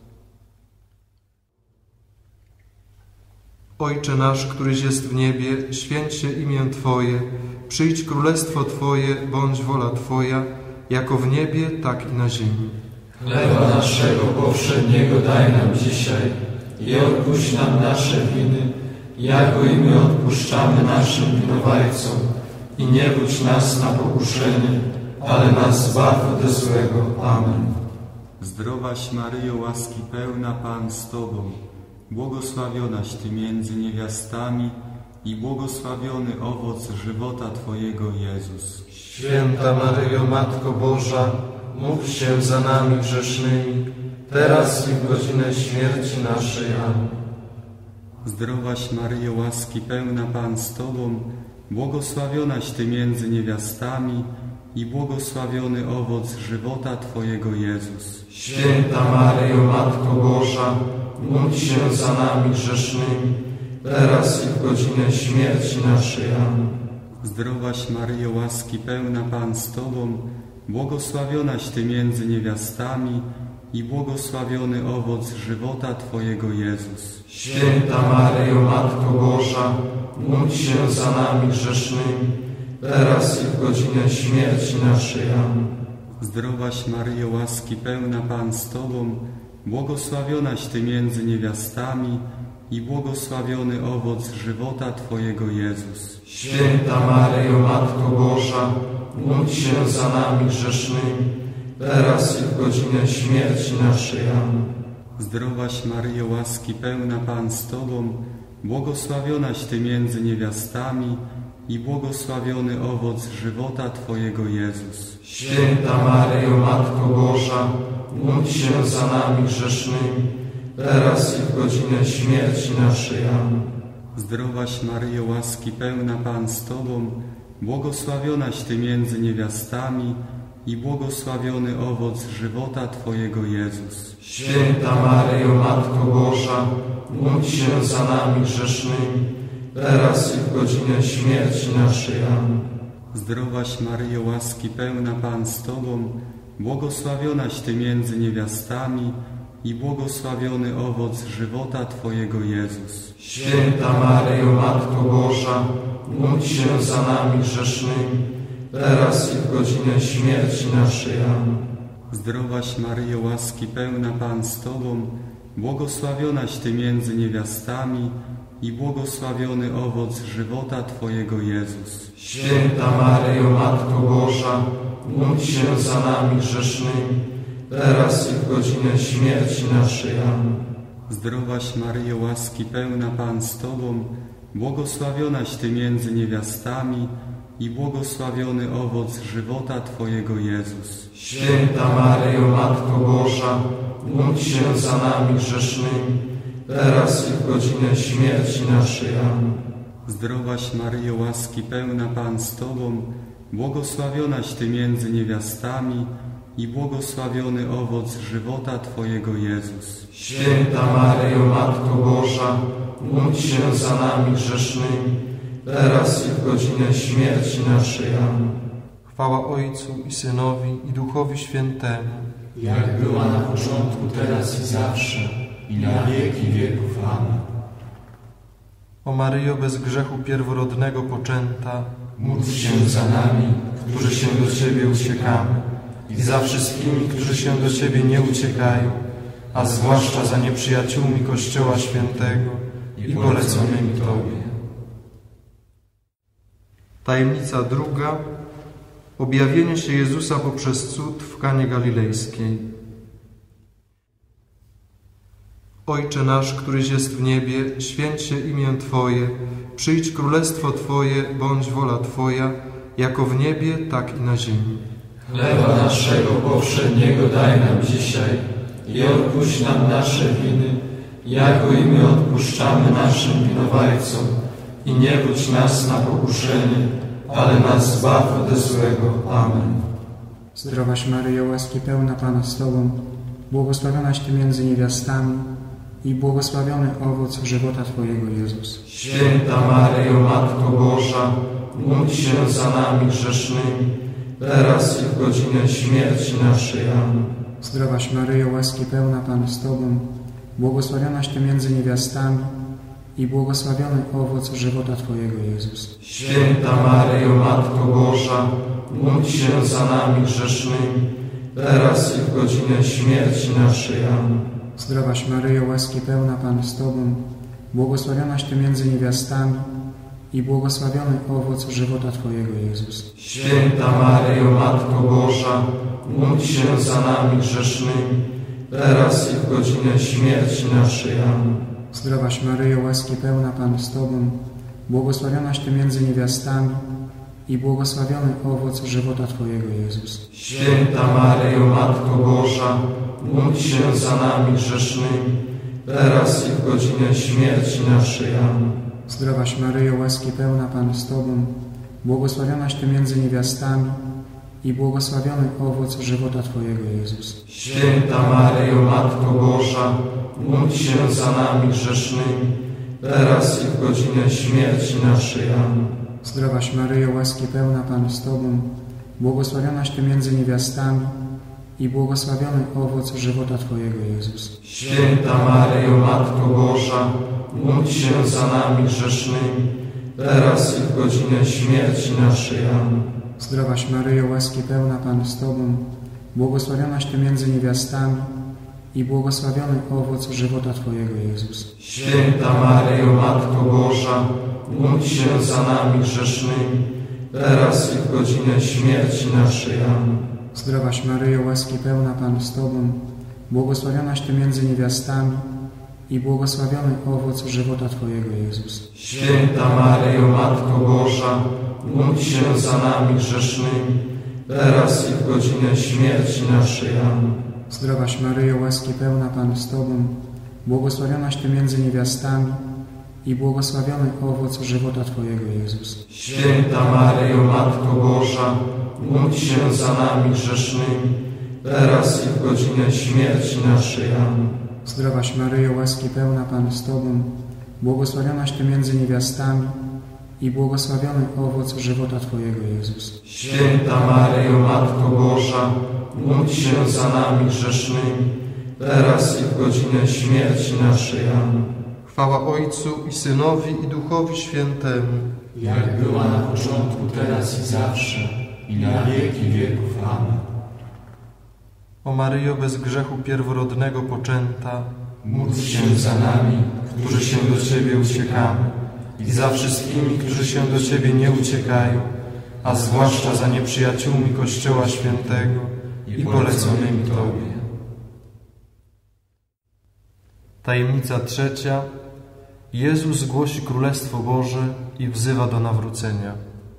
Ojcze nasz, któryś jest w niebie, święć się imię Twoje. Przyjdź królestwo Twoje, bądź wola Twoja, jako w niebie, tak i na ziemi. Chleba naszego powszedniego daj nam dzisiaj i odpuść nam nasze winy, jako i my odpuszczamy naszym winowajcom. i nie wódź nas na pokuszenie, ale nas zbaw ode złego. Amen. Zdrowaś Maryjo, łaski pełna, Pan z Tobą, błogosławionaś Ty między niewiastami i błogosławiony owoc żywota Twojego, Jezus. Święta Maryjo, Matko Boża, módl się za nami grzesznymi, teraz i w godzinę śmierci naszej. Amen. Zdrowaś Maryjo, łaski pełna, Pan z Tobą, błogosławionaś Ty między niewiastami i błogosławiony owoc żywota Twojego, Jezus. Święta Maryjo, Matko Boża, módl się za nami grzesznymi, teraz i w godzinę śmierci naszej. Amen. Zdrowaś Maryjo, łaski pełna, Pan z Tobą, błogosławionaś Ty między niewiastami i błogosławiony owoc żywota Twojego, Jezus. Święta Maryjo, Matko Boża, módl się za nami grzesznymi, teraz i w godzinę śmierci naszej. Amen. Zdrowaś Maryjo, łaski pełna, Pan z Tobą, błogosławionaś Ty między niewiastami i błogosławiony owoc żywota Twojego, Jezus. Święta Maryjo, Matko Boża, módl się za nami grzesznymi, teraz i w godzinę śmierci naszej. Amen. Zdrowaś Maryjo, łaski pełna, Pan z Tobą, błogosławionaś Ty między niewiastami i błogosławiony owoc żywota Twojego, Jezus. Święta Maryjo, Matko Boża, módl się za nami grzesznymi, teraz i w godzinę śmierci naszej. Amen. Zdrowaś Maryjo, łaski pełna, Pan z Tobą, błogosławionaś Ty między niewiastami i błogosławiony owoc żywota Twojego, Jezus. Święta Maryjo, Matko Boża, módl się za nami grzesznymi, teraz i w godzinę śmierci naszej. Amen. Zdrowaś Maryjo, łaski pełna, Pan z Tobą, błogosławionaś Ty między niewiastami i błogosławiony owoc żywota Twojego, Jezus. Święta Maryjo, Matko Boża, módl się za nami grzesznymi, teraz i w godzinę śmierci naszej. Amen. Zdrowaś Maryjo, łaski pełna, Pan z Tobą, błogosławionaś Ty między niewiastami i błogosławiony owoc żywota Twojego, Jezus. Święta Maryjo, Matko Boża, módl się za nami grzesznymi, teraz i w godzinę śmierci naszej. Amen. Zdrowaś Maryjo, łaski pełna, Pan z Tobą, błogosławionaś Ty między niewiastami i błogosławiony owoc żywota Twojego, Jezus. Święta Maryjo, Matko Boża, módl się za nami grzesznymi, teraz i w godzinę śmierci naszej. Amen. Zdrowaś Maryjo, łaski pełna, Pan z Tobą, błogosławionaś Ty między niewiastami i błogosławiony owoc żywota Twojego, Jezus. Święta Maryjo, Matko Boża, módl się za nami grzesznymi, teraz i w godzinę śmierci naszej. Amen. Chwała Ojcu i Synowi i Duchowi Świętemu, jak była na początku, teraz i zawsze, i na wieki wieków. Amen. O Maryjo, bez grzechu pierworodnego poczęta, módl się za nami, którzy się do Ciebie uciekamy, i za wszystkimi, którzy się do Ciebie nie uciekają, a zwłaszcza za nieprzyjaciółmi Kościoła Świętego i poleconymi Tobie. Tajemnica druga. Objawienie się Jezusa poprzez cud w Kanie Galilejskiej. Ojcze nasz, któryś jest w niebie, święć się imię Twoje, przyjdź królestwo Twoje, bądź wola Twoja, jako w niebie, tak i na ziemi. Chleba naszego powszedniego daj nam dzisiaj i odpuść nam nasze winy, jako i my odpuszczamy naszym winowajcom. I nie wódź nas na pokuszenie, ale nas zbaw ode złego. Amen. Zdrowaś Maryjo, łaski pełna, Pana z Tobą, błogosławionaś Ty między niewiastami i błogosławiony owoc żywota Twojego, Jezus. Święta Maryjo, Matko Boża, módl się za nami grzesznymi, teraz i w godzinę śmierci naszej. Amen. Zdrowaś Maryjo, łaski pełna, Pan z Tobą, błogosławionaś Ty między niewiastami i błogosławiony owoc żywota Twojego, Jezus. Święta Maryjo, Matko Boża, módl się za nami grzesznymi, teraz i w godzinę śmierci naszej. Amen. Zdrowaś Maryjo, łaski pełna, Pan z Tobą, błogosławionaś Ty między niewiastami i błogosławiony owoc żywota Twojego, Jezus. Święta Maryjo, Matko Boża, módl się za nami grzesznymi, teraz i w godzinę śmierci naszej. Amen. Zdrowaś Maryjo, łaski pełna, Pan z Tobą, błogosławionaś Ty między niewiastami i błogosławiony owoc żywota Twojego, Jezus. Święta Maryjo, Matko Boża, módl się za nami grzesznymi, teraz i w godzinę śmierci naszej. Amen. Zdrowaś Maryjo, łaski pełna, Pan z Tobą, błogosławionaś Ty między niewiastami i błogosławiony owoc żywota Twojego, Jezus. Święta Maryjo, Matko Boża, módl się za nami grzesznymi, teraz i w godzinę śmierci naszej. Amen. Zdrowaś Maryjo, łaski pełna, Pan z Tobą, błogosławionaś Ty między niewiastami i błogosławiony owoc żywota Twojego, Jezus. Święta Maryjo, Matko Boża, módl się za nami grzesznymi, teraz i w godzinę śmierci naszej. Amen. Zdrowaś Maryjo, łaski pełna, Pan z Tobą, błogosławionaś Ty między niewiastami i błogosławiony owoc żywota Twojego, Jezus. Święta Maryjo, Matko Boża, módl się za nami grzesznymi, teraz i w godzinę śmierci naszej. Amen. Zdrowaś Maryjo, łaski pełna, Pan z Tobą, błogosławionaś Ty między niewiastami i błogosławiony owoc żywota Twojego, Jezus. Święta Maryjo, Matko Boża, módl się za nami grzesznymi, teraz i w godzinę śmierci naszej. Amen. Zdrowaś Maryjo, łaski pełna, Pan z Tobą, błogosławionaś Ty między niewiastami i błogosławiony owoc żywota Twojego, Jezus. Święta Maryjo, Matko Boża, módl się za nami grzesznymi, teraz i w godzinę śmierci naszej. Amen. Zdrowaś Maryjo, łaski pełna, Pan z Tobą, błogosławionaś Ty między niewiastami i błogosławiony owoc żywota Twojego, Jezus. Święta Maryjo, Matko Boża, módl się za nami grzesznymi, teraz i w godzinę śmierci naszej. Amen. Chwała Ojcu i Synowi i Duchowi Świętemu, jak była na początku, teraz i zawsze, i na wieki wieków. Amen. O Maryjo, bez grzechu pierworodnego poczęta, módl się za nami, którzy się do Ciebie uciekamy, i za wszystkimi, którzy się do Ciebie nie uciekają, a zwłaszcza za nieprzyjaciółmi Kościoła Świętego i poleconymi Tobie. Tajemnica trzecia. Jezus głosi Królestwo Boże i wzywa do nawrócenia.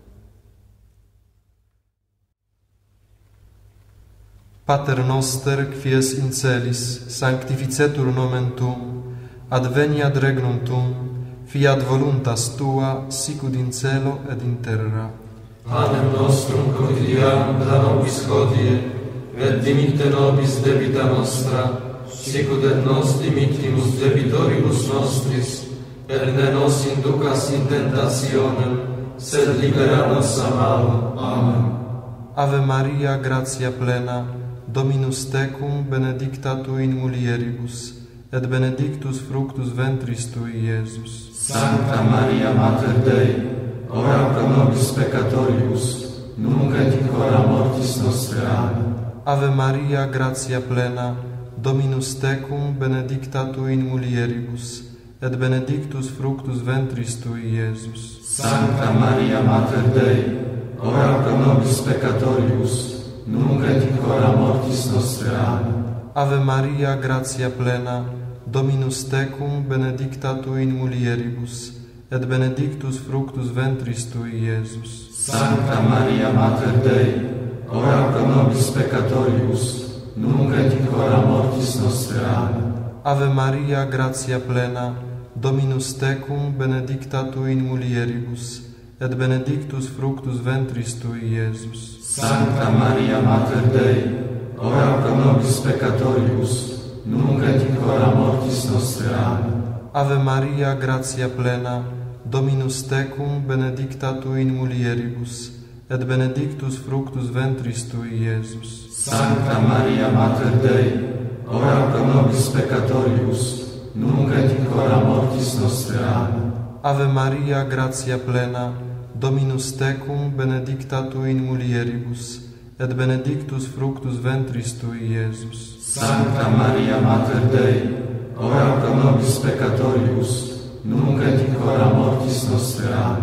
Pater noster, quies in celis, sanctificetur nomen tuum, adveniat regnum tuum, fiat voluntas tua, sicut in cielo et in terra. Panem nostrum quotidianum da nobis hodie, et dimitte nobis debita nostra, sicut et nos dimittimus debitoribus nostris, et ne nos inducas in tentationem, sed libera nos a malo. Amen. Ave Maria, gratia plena, Dominus tecum, benedicta tu in mulieribus, et benedictus fructus ventris tui, Iesus. Sancta Maria, Mater Dei, ora pro nobis peccatoribus, nunc et in hora mortis nostrae. Amen. Ave Maria, gratia plena, Dominus tecum, benedicta tu in mulieribus, et benedictus fructus ventris tui, Iesus. Sancta Maria, Mater Dei, ora pro nobis peccatoribus, nunc et in hora mortis nostrae. Amen. Ave Maria, gratia plena, Dominus tecum, benedicta tu in mulieribus, et benedictus fructus ventris tui, Iesus. Sancta Maria, Mater Dei, ora pro nobis peccatoribus, nunc et in hora mortis nostrae. Amen. Ave Maria, gratia plena, Dominus tecum, benedicta tu in mulieribus, et benedictus fructus ventris tui, Iesus. Sancta Maria, Mater Dei, ora pro nobis peccatoribus, nunc et in hora mortis nostrae. Amen. Ave Maria, gratia plena, Dominus tecum, benedicta tu in mulieribus, et benedictus fructus ventris tui, Iesus. Sancta Maria, Mater Dei, ora pro nobis peccatoribus, nunc et in hora mortis nostrae. Amen. Ave Maria, gratia plena, Dominus tecum, benedicta tu in mulieribus, et benedictus fructus ventris tui, Iesus. Sancta Maria, Mater Dei, ora pro nobis peccatoribus, nunc et in hora mortis nostrae. Amen.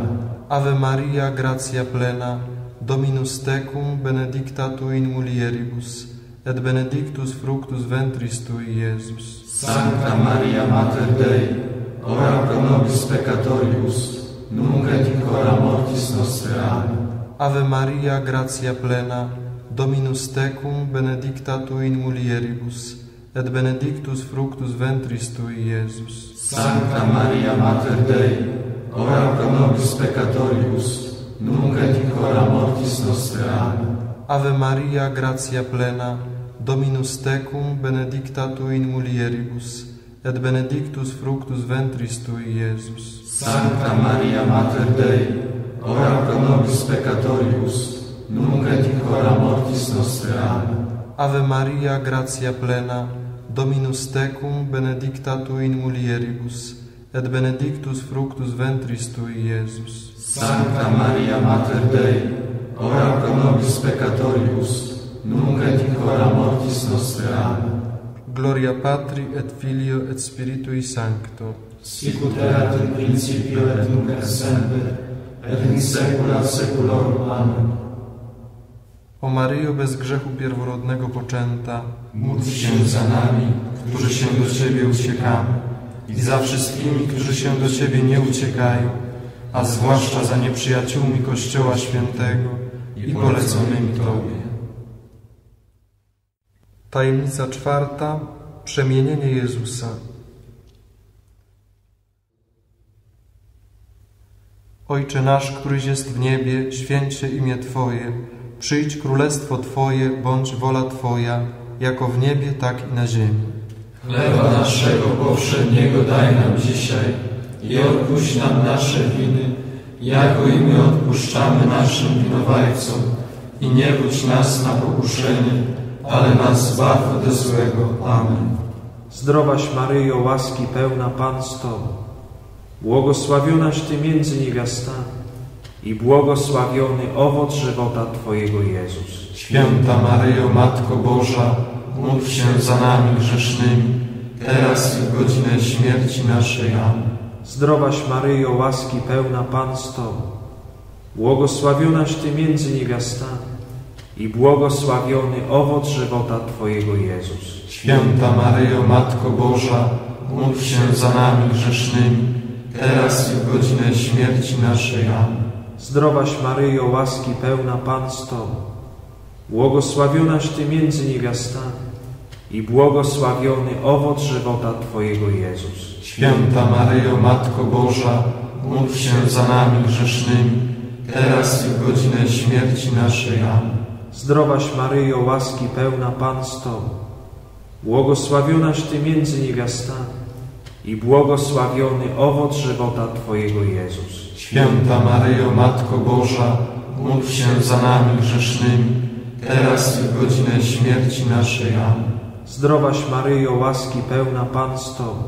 Ave Maria, gratia plena, Dominus tecum, benedicta tu in mulieribus, et benedictus fructus ventris tui, Iesus. Sancta Maria Mater Dei, ora pro nobis peccatoribus, nunc et in hora mortis nostre. Amen. Ave Maria, gratia plena, Dominus tecum, benedicta tu in mulieribus, et benedictus fructus ventris tui, Iesus. Sancta Maria Mater Dei, ora pro nobis peccatoribus, nunc et in hora mortis nostre. Amen. Ave Maria, gratia plena, Dominus tecum, benedicta tu in mulieribus, et benedictus fructus ventris tui, Iesus. Sancta Maria Mater Dei, ora pro nobis peccatoribus, nunc et in hora mortis nostre. Amen. Ave Maria, gratia plena, Dominus tecum, benedicta tu in mulieribus, et benedictus fructus ventris tui, Iesus. Sancta Maria Mater Dei, ora pro nobis peccatoribus, nunc et in hora mortis nostre. Amen. Gloria Patri et Filio et Spiritui Sancto, sicut erat in principio et nunc et semper, et in saecula saeculorum. Amen. O Maryjo, bez grzechu pierworodnego poczęta, módl się za nami, którzy się do Ciebie uciekamy, i za wszystkimi, którzy się do Ciebie nie uciekają, a zwłaszcza za nieprzyjaciółmi Kościoła Świętego i poleconymi Tobie. Tajemnica czwarta. Przemienienie Jezusa. Ojcze nasz, któryś jest w niebie, święć się imię Twoje. Przyjdź królestwo Twoje, bądź wola Twoja, jako w niebie, tak i na ziemi. Chleba naszego powszedniego daj nam dzisiaj i odpuść nam nasze winy, jako i my odpuszczamy naszym winowajcom. I nie wódź nas na pokuszenie, ale nas zbaw ode złego. Amen. Zdrowaś Maryjo, łaski pełna, Pan z Tobą, błogosławionaś Ty między niewiastami i błogosławiony owoc żywota Twojego, Jezus. Święta Maryjo, Matko Boża, módl się za nami grzesznymi, teraz i w godzinę śmierci naszej. Amen. Zdrowaś Maryjo, łaski pełna, Pan z Tobą, błogosławionaś Ty między niewiastami i błogosławiony owoc żywota Twojego, Jezus. Święta Maryjo, Matko Boża, módl się za nami grzesznymi, teraz i w godzinę śmierci naszej. Amen. Zdrowaś Maryjo, łaski pełna, Pan z Tobą, błogosławionaś Ty między niewiastami i błogosławiony owoc żywota Twojego, Jezus. Święta Maryjo, Matko Boża, módl się za nami grzesznymi, teraz i w godzinę śmierci naszej. Amen. Zdrowaś Maryjo, łaski pełna, Pan z Tobą, błogosławionaś Ty między niewiastami i błogosławiony owoc żywota Twojego, Jezus. Święta Maryjo, Matko Boża, módl się za nami grzesznymi, teraz i w godzinę śmierci naszej. Amen. Zdrowaś Maryjo, łaski pełna, Pan z Tobą,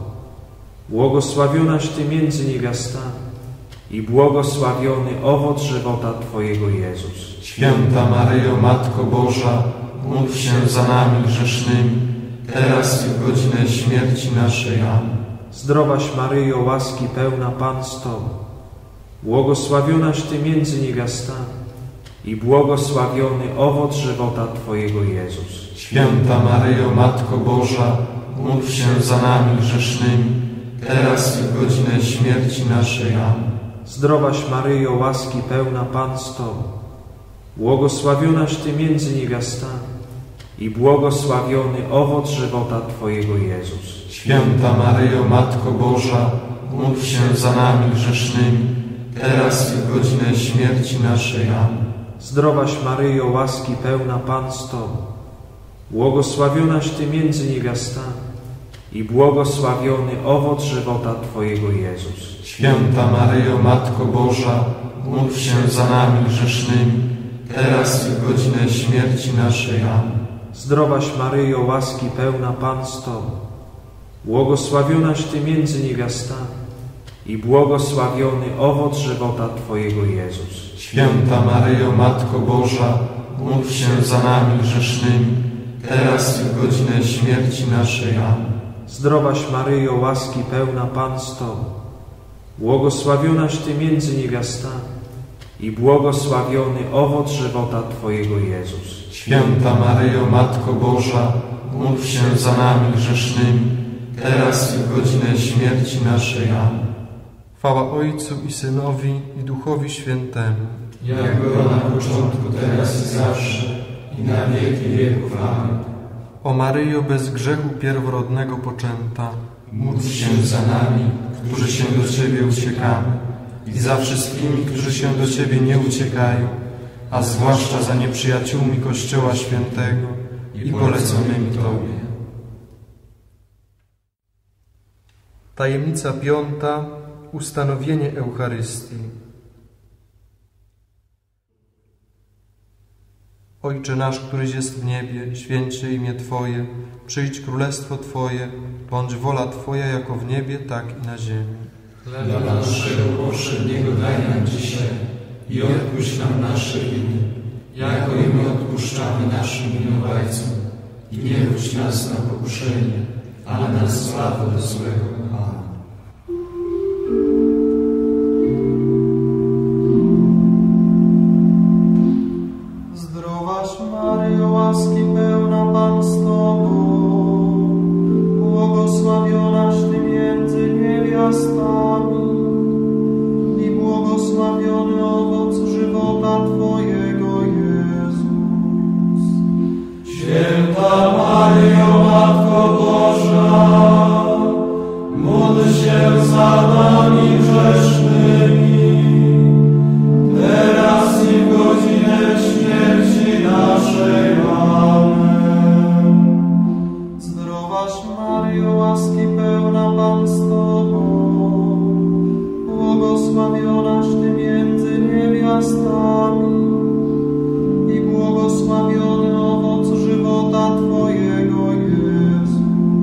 błogosławionaś Ty między niewiastami i błogosławiony owoc żywota Twojego, Jezus. Święta Maryjo, Matko Boża, módl się za nami grzesznymi, teraz i w godzinę śmierci naszej. Amen. Zdrowaś Maryjo, łaski pełna, Pan z Tobą, błogosławionaś Ty między niewiastami i błogosławiony owoc żywota Twojego, Jezus. Święta Maryjo, Matko Boża, módl się za nami grzesznymi, teraz i w godzinę śmierci naszej. Amen. Zdrowaś Maryjo, łaski pełna, Pan z Tobą, błogosławionaś Ty między niewiastami i błogosławiony owoc żywota Twojego, Jezus. Święta Maryjo, Matko Boża, módl się za nami grzesznymi, teraz i w godzinę śmierci naszej. Amen. Zdrowaś Maryjo, łaski pełna, Pan z Tobą, błogosławionaś Ty między niewiastami i błogosławiony owoc żywota Twojego, Jezus. Święta Maryjo, Matko Boża, módl się za nami grzesznymi, teraz i w godzinę śmierci naszej. Amen. Zdrowaś Maryjo, łaski pełna, Pan z Tobą, błogosławionaś Ty między niewiastami i błogosławiony owoc żywota Twojego, Jezus. Święta Maryjo, Matko Boża, módl się za nami grzesznymi, teraz i w godzinę śmierci naszej. Amen. Zdrowaś Maryjo, łaski pełna, Pan z Tobą, błogosławionaś Ty między niewiastami i błogosławiony owoc żywota Twojego Jezus. Święta Maryjo, Matko Boża, módl się za nami grzesznymi, teraz i w godzinę śmierci naszej. Amen. Chwała Ojcu i Synowi i Duchowi Świętemu. Jak było na początku, teraz i zawsze, i na wieki wieków. Amen. O Maryjo, bez grzechu pierworodnego poczęta, módl się za nami, którzy się do Ciebie uciekamy, i za wszystkimi, którzy się do Ciebie nie uciekają, a zwłaszcza za nieprzyjaciółmi Kościoła Świętego i poleconymi Tobie. Tajemnica piąta. Ustanowienie Eucharystii. Ojcze nasz, któryś jest w niebie, święć się imię Twoje, przyjdź królestwo Twoje, bądź wola Twoja jako w niebie, tak i na ziemi. Chleba naszego powszedniego daj nam dzisiaj i odpuść nam nasze winy, jako i my odpuszczamy naszym winowajcom. I nie wódź nas na pokuszenie, ale nas zbaw od złego. Amen. Zdrowaś Maryjo, łaski pełna, Pan z Tobą, błogosławionaś Ty między niewiastami i błogosławiony owoc żywota Twojego, Jezus. Święta Maryjo, Matko Boża, módl się za nami grzesznymi, teraz i w godzinę śmierci naszej. Amen. Zdrowaś Maryjo, łaski pełna, Pan z Tobą, błogosławionaś Ty między niewiastami i błogosławiony owoc żywota Twojego, Jezus.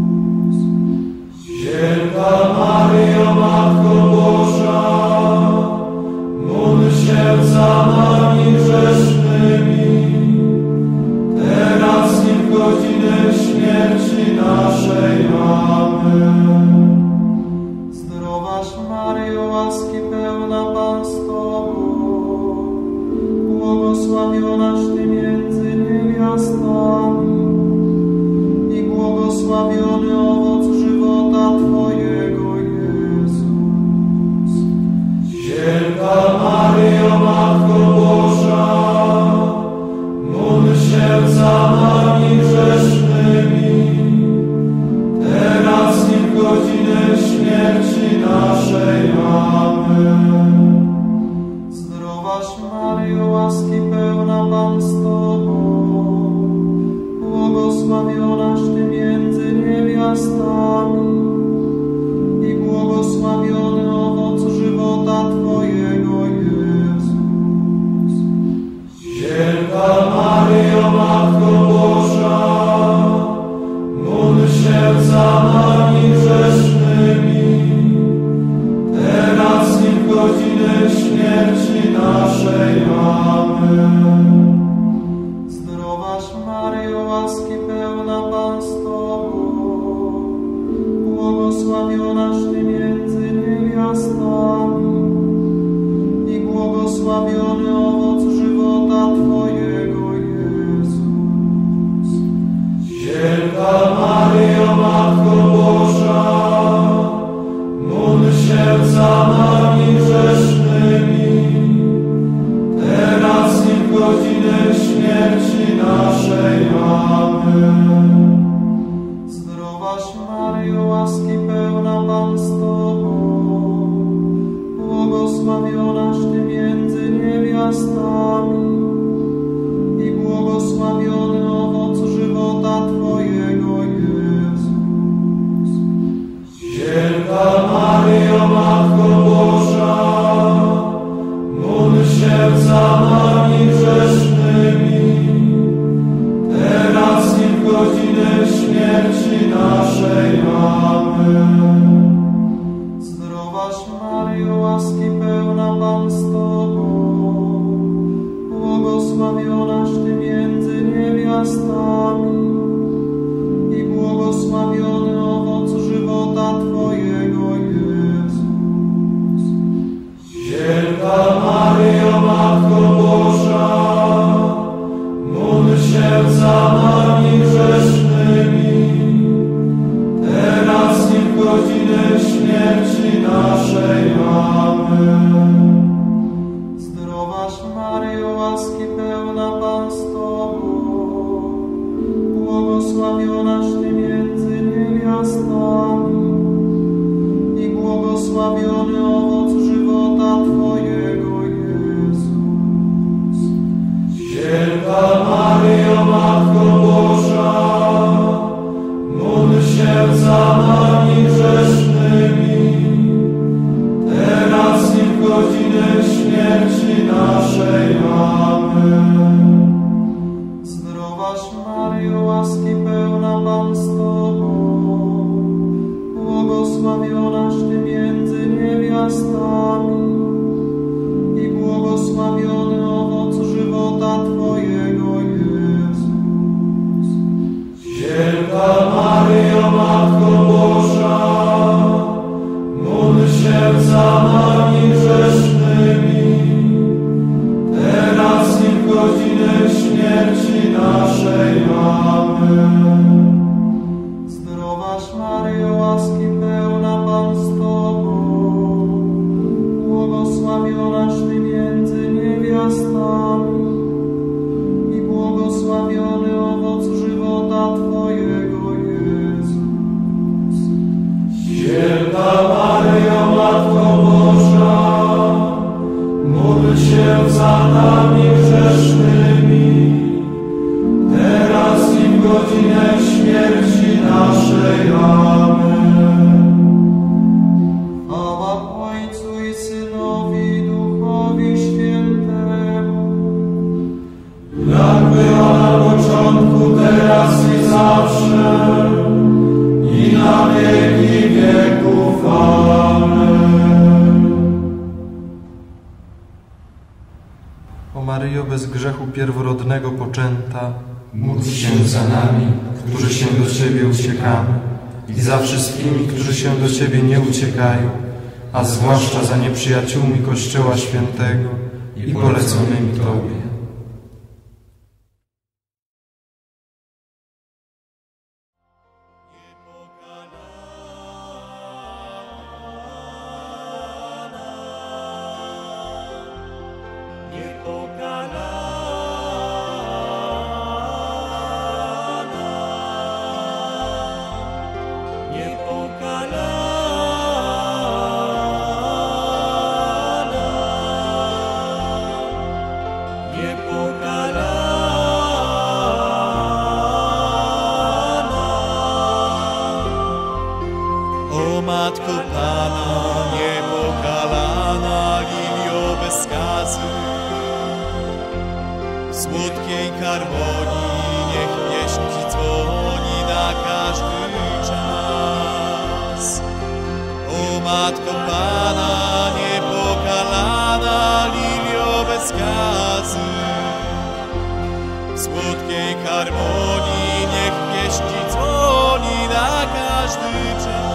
Święta Maryjo, Matko Boża, módl się za nami grzesznymi, teraz i w godzinę śmierci naszej. Amen. Zdrowaś Maryjo, łaski pełna, Pan z Tobą, błogosławionaś Ty między niewiastami i błogosławiony owoc żywota Twojego, Jezus. Święta Maryjo, Matko Boża, módl się za nami grzesznymi, teraz i w godzinę śmierci naszej. Amen. Zdrowaś Maryjo, łaski pełna, Pan z Tobą, błogosławionaś Ty między niewiastami i błogosławiony owoc żywota Twojego, Jezus. Święta Maryjo, Matko Boża, módl się za nami grzesznymi, teraz i w godzinę śmierci naszej. Amen. Zdrowaś Maryjo, łaski pełna, Pan z Tobą, błogosławionaś Ty między niewiastami i błogosławiony owoc żywota Twojego, Jezus. Święta Maryjo, Matko Boża, módl się za nami grzesznymi, teraz i w godzinę śmierci naszej. Amen. Zdrowaś Maryjo, łaski pełna, Pan z Tobą, błogosławionaś Ty między niewiastami i błogosławiony owoc żywota Twojego, Jezus. Święta Maryjo, Matko Boża, módl się za nami grzesznymi, teraz i w godzinę śmierci naszej. Amen. Zdrowaś Maryjo, łaski pełna, Pan z Tobą, błogosławionaś Ty między niewiastami i błogosławiony owoc żywota Twojego, Jezus. Święta Maryjo, Matko Boża, módl się za nami grzesznymi, teraz i w godzinę śmierci naszej. Amen. Zdrowaś Maryjo, łaski pełna, Pan z Tobą, błogosławionaś Ty między niewiastami i błogosławiony owoc żywota Twojego, Jezus. Święta Maryjo, Matko Boża, módl się za nami grzesznymi, teraz i w godzinę śmierci naszej. Amen. Zdrowaś Maryjo, łaski pełna, Pan z Tobą, błogosławionaś Ty między niewiastami i błogosławiony owoc żywota Twojego, Jezus. Święta Maryjo, Matko Boża, módl się za nami grzesznymi, teraz i w godzinę śmierci naszej. Amen. Zdrowaś Maryjo, łaski pełna, Pan z Tobą, błogosławionaś Ty między niewiastami i błogosławiony owoc żywota Twojego, Jezus. Święta Maryjo, Matko Boża, módl się za nami grzesznymi, teraz i w godzinę śmierci naszej. Amen. Chwała Ojcu i Synowi, i Duchowi Świętemu, jak była na początku, teraz i zawsze, i na wieki wieków. Amen. O Maryjo, bez grzechu pierworodnego poczęta, módl się za nami, którzy się do Ciebie uciekamy, i za wszystkimi, którzy się do Ciebie nie uciekają, a zwłaszcza za nieprzyjaciółmi Kościoła Świętego i poleconymi Tobie. O Matko Pana, niepokalana, lilio bez skazy, w słodkiej harmonii niech pieśń Ci dzwoni na każdy czas. O Matko Pana, niepokalana, lilio bez skazy, w słodkiej harmonii niech pieśń Ci dzwoni na każdy czas.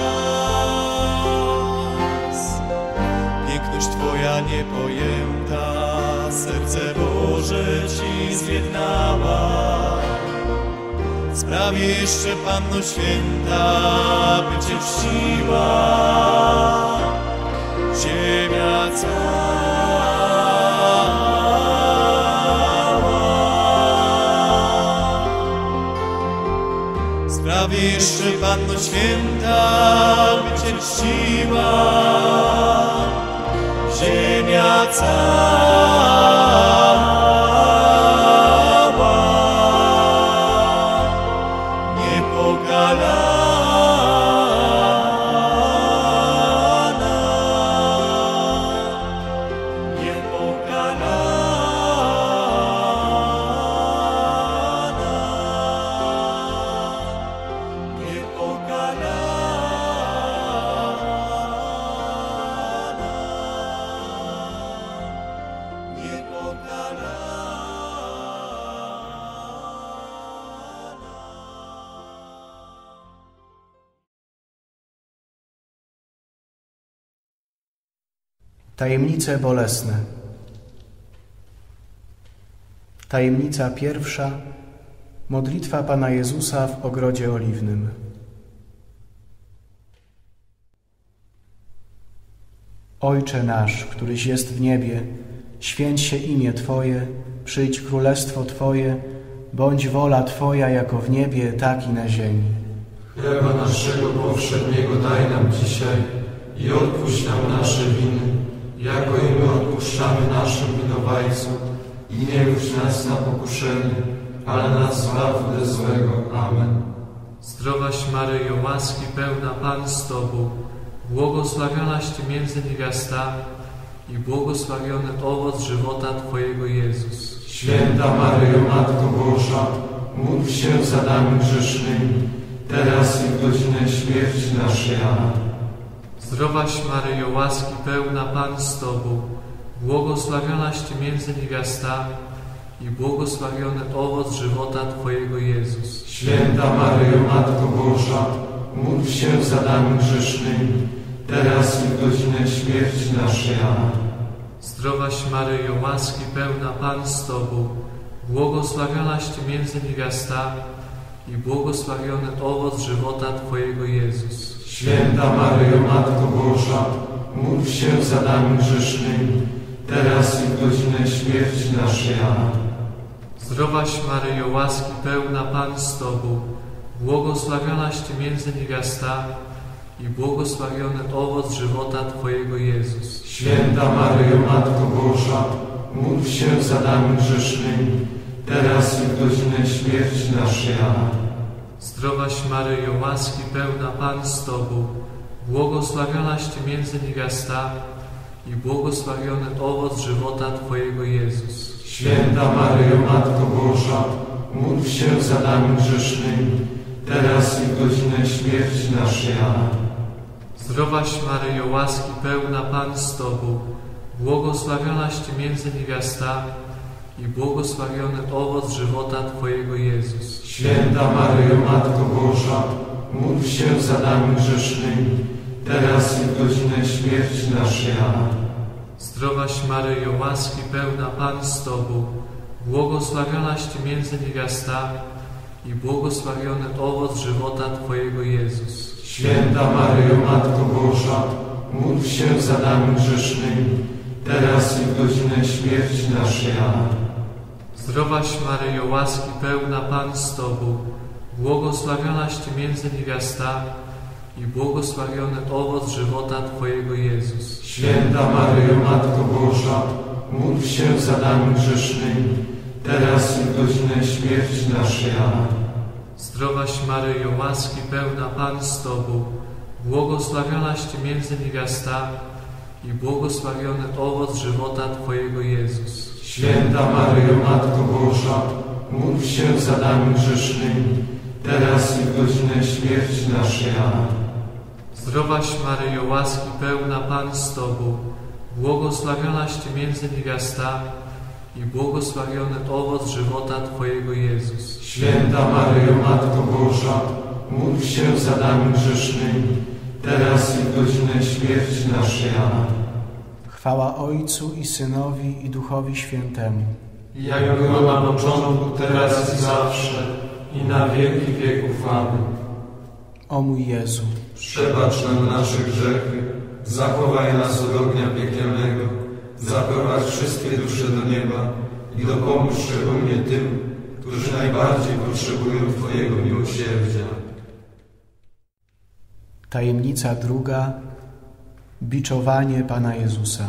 Piękność Twoja niepojęta, serce Boże Ci zjednała. Sprawi jeszcze, Panno Święta, by Cię czciła ziemia cała. Sprawi jeszcze, Panno Święta, by Cię czciła ziemia cała. Tajemnice bolesne. Tajemnica pierwsza. Modlitwa Pana Jezusa w Ogrodzie Oliwnym. Ojcze nasz, któryś jest w niebie, święć się imię Twoje, przyjdź królestwo Twoje, bądź wola Twoja jako w niebie, tak i na ziemi. Chleba naszego powszedniego daj nam dzisiaj i odpuść nam nasze winy, jako i my odpuszczamy naszym winowajcom. I nie wódź nas na pokuszenie, ale nas zbaw ode złego. Amen. Zdrowaś Maryjo, łaski pełna, Pan z Tobą, błogosławionaś Ty między niewiastami i błogosławiony owoc żywota Twojego, Jezus. Święta Maryjo, Matko Boża, módl się za nami grzesznymi, teraz i w godzinę śmierci naszej. Amen. Zdrowaś Maryjo, łaski pełna, Pan z Tobą, błogosławionaś Ty między niewiastami i błogosławiony owoc żywota Twojego, Jezus. Święta Maryjo, Matko Boża, módl się za nami grzesznymi, teraz i w godzinę śmierci naszej. Amen. Zdrowaś Maryjo, łaski pełna, Pan z Tobą, błogosławionaś Ty między niewiastami i błogosławiony owoc żywota Twojego, Jezus. Święta Maryjo, Matko Boża, módl się za nami grzesznymi, teraz i w godzinę śmierci naszej. Amen. Zdrowaś Maryjo, łaski pełna, Pan z Tobą, błogosławionaś Ty między niewiastami i błogosławiony owoc żywota Twojego, Jezus. Święta Maryjo, Matko Boża, módl się za nami grzesznymi, teraz i w godzinę śmierci naszej. Amen. Zdrowaś Maryjo, łaski pełna, Pan z Tobą, błogosławionaś Ty między niewiastami i błogosławiony owoc żywota Twojego, Jezus. Święta Maryjo, Matko Boża, módl się za nami grzesznymi, teraz i w godzinę śmierci naszej. Amen. Zdrowaś Maryjo, łaski pełna, Pan z Tobą, błogosławionaś Ty między niewiastami i błogosławiony owoc żywota Twojego, Jezus. Święta Maryjo, Matko Boża, módl się za nami grzesznymi, teraz i w godzinę śmierci naszej. Amen. Zdrowaś Maryjo, łaski pełna, Pan z Tobą, błogosławionaś Ty między niewiastami i błogosławiony owoc żywota Twojego, Jezus. Święta Maryjo, Matko Boża, módl się za nami grzesznymi, teraz i w godzinę śmierci naszej. Amen. Zdrowaś Maryjo, łaski pełna, Pan z Tobą, błogosławionaś Ty między niewiastami i błogosławiony owoc żywota Twojego, Jezus. Święta Maryjo, Matko Boża, módl się za nami grzesznymi, teraz i w godzinę śmierci naszej. Amen. Zdrowaś Maryjo, łaski pełna, Pan z Tobą, błogosławionaś Ty między niewiastami i błogosławiony owoc żywota Twojego, Jezus. Święta Maryjo, Matko Boża, módl się za nami grzesznymi, teraz i w godzinę śmierci naszej. Amen. Zdrowaś Maryjo, łaski pełna, Pan z Tobą, błogosławionaś Ty między niewiastami i błogosławiony owoc żywota Twojego, Jezus. Święta Maryjo, Matko Boża, módl się za nami grzesznymi, teraz i w godzinę śmierci naszej. Amen. Chwała Ojcu i Synowi i Duchowi Świętemu. Jak było na początku, teraz i zawsze, i na wieki wieków. Amen. O mój Jezu, przebacz nam nasze grzechy, zachowaj nas od ognia piekielnego, zaprowadź wszystkie dusze do nieba i dopomóż szczególnie tym, którzy najbardziej potrzebują Twojego miłosierdzia. Tajemnica druga. Biczowanie Pana Jezusa.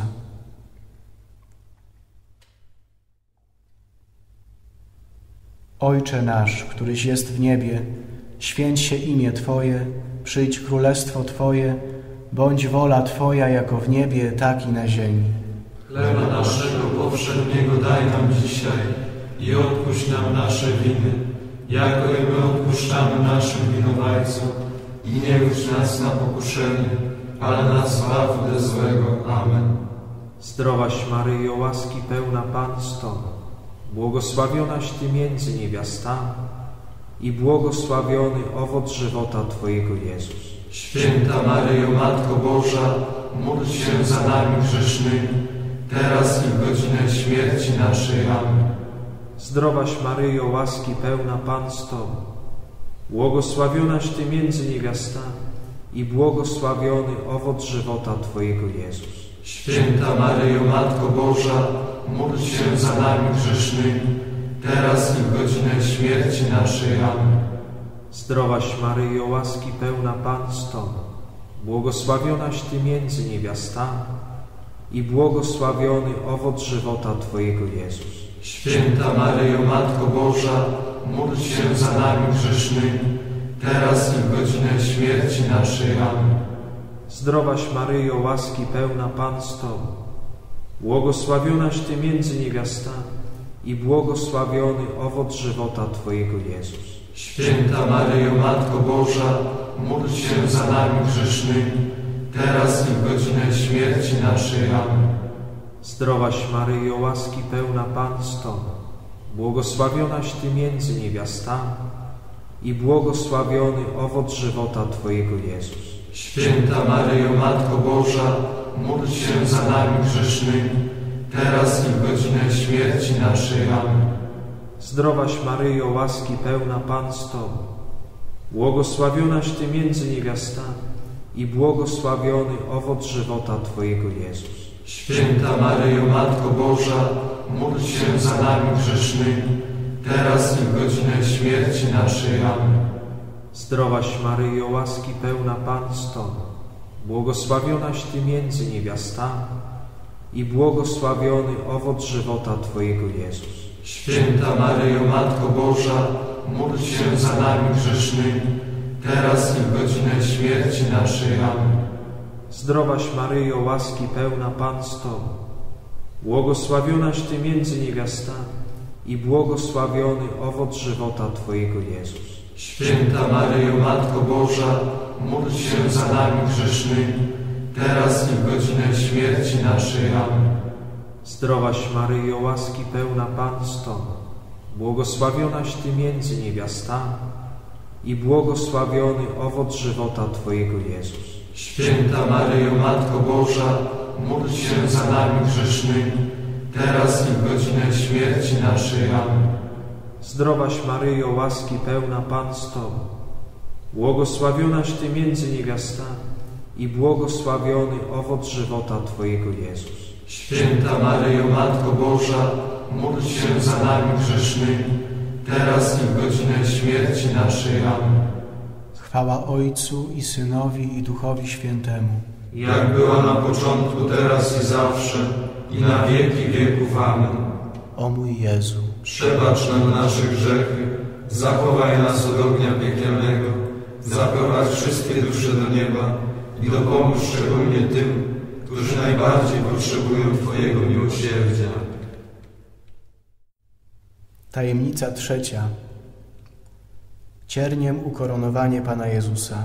Ojcze nasz, któryś jest w niebie, święć się imię Twoje, przyjdź królestwo Twoje, bądź wola Twoja jako w niebie, tak i na ziemi. Chleba naszego powszedniego daj nam dzisiaj i odpuść nam nasze winy, jako i my odpuszczamy naszym winowajcom. I nie wódź nas na pokuszenie, ale nas zbaw ode złego. Amen. Zdrowaś Maryjo, łaski pełna, Pan z Tobą, błogosławionaś Ty między niewiastami i błogosławiony owoc żywota Twojego, Jezus. Święta Maryjo, Matko Boża, módl się za nami grzesznymi, teraz i w godzinę śmierci naszej. Amen. Zdrowaś Maryjo, łaski pełna, Pan z Tobą, błogosławionaś Ty między niewiastami i błogosławiony owoc żywota Twojego, Jezus. Święta Maryjo, Matko Boża, módl się za nami grzesznymi, teraz i w godzinę śmierci naszej. Amen. Zdrowaś Maryjo, łaski pełna, Pan z Tobą, błogosławionaś Ty między niewiastami i błogosławiony owoc żywota Twojego, Jezus. Święta Maryjo, Matko Boża, módl się za nami grzesznymi, teraz i w godzinę śmierci naszej. Amen. Zdrowaś Maryjo, łaski pełna, Pan z Tobą, błogosławionaś Ty między niewiastami i błogosławiony owoc żywota Twojego, Jezus. Święta Maryjo, Matko Boża, módl się za nami grzesznymi, teraz i w godzinę śmierci naszej. Amen. Zdrowaś Maryjo, łaski pełna, Pan z Tobą, błogosławionaś Ty między niewiastami i błogosławiony owoc żywota Twojego, Jezus. Święta Maryjo, Matko Boża, módl się za nami grzesznymi, teraz i w godzinę śmierci naszej. Amen. Zdrowaś Maryjo, łaski pełna, Pan z Tobą, błogosławionaś Ty między niewiastami i błogosławiony owoc żywota Twojego, Jezus. Święta Maryjo, Matko Boża, módl się za nami grzesznymi, teraz i w godzinę śmierci naszej. Amen. Zdrowaś Maryjo, łaski pełna, Pan z Tobą, błogosławionaś Ty między niewiastami i błogosławiony owoc żywota Twojego, Jezus. Święta Maryjo, Matko Boża, módl się za nami grzesznymi, teraz i w godzinę śmierci naszej. Amen. Zdrowaś Maryjo, łaski pełna, Pan z Tobą, błogosławionaś Ty między niewiastami i błogosławiony owoc żywota Twojego, Jezus. Święta Maryjo, Matko Boża, módl się za nami grzesznymi, teraz i w godzinę śmierci naszej. Amen. Zdrowaś Maryjo, łaski pełna, Pan z Tobą, błogosławionaś Ty między niewiastami i błogosławiony owoc żywota Twojego, Jezus. Święta Maryjo, Matko Boża, módl się za nami grzesznymi, teraz i w godzinę śmierci naszej. Amen. Zdrowaś Maryjo, łaski pełna, Pan z Tobą, błogosławionaś Ty między niewiastami i błogosławiony owoc żywota Twojego, Jezus. Święta Maryjo, Matko Boża, módl się za nami grzesznymi, teraz i w godzinę śmierci naszej. Amen. Chwała Ojcu i Synowi i Duchowi Świętemu. Jak była na początku, teraz i zawsze, i na wieki wieków. Amen. O mój Jezu, przebacz nam nasze grzechy, zachowaj nas od ognia piekielnego, zaprowadź wszystkie dusze do nieba i dopomóż szczególnie tym, którzy najbardziej potrzebują Twojego miłosierdzia. Tajemnica trzecia. Cierniem ukoronowanie Pana Jezusa.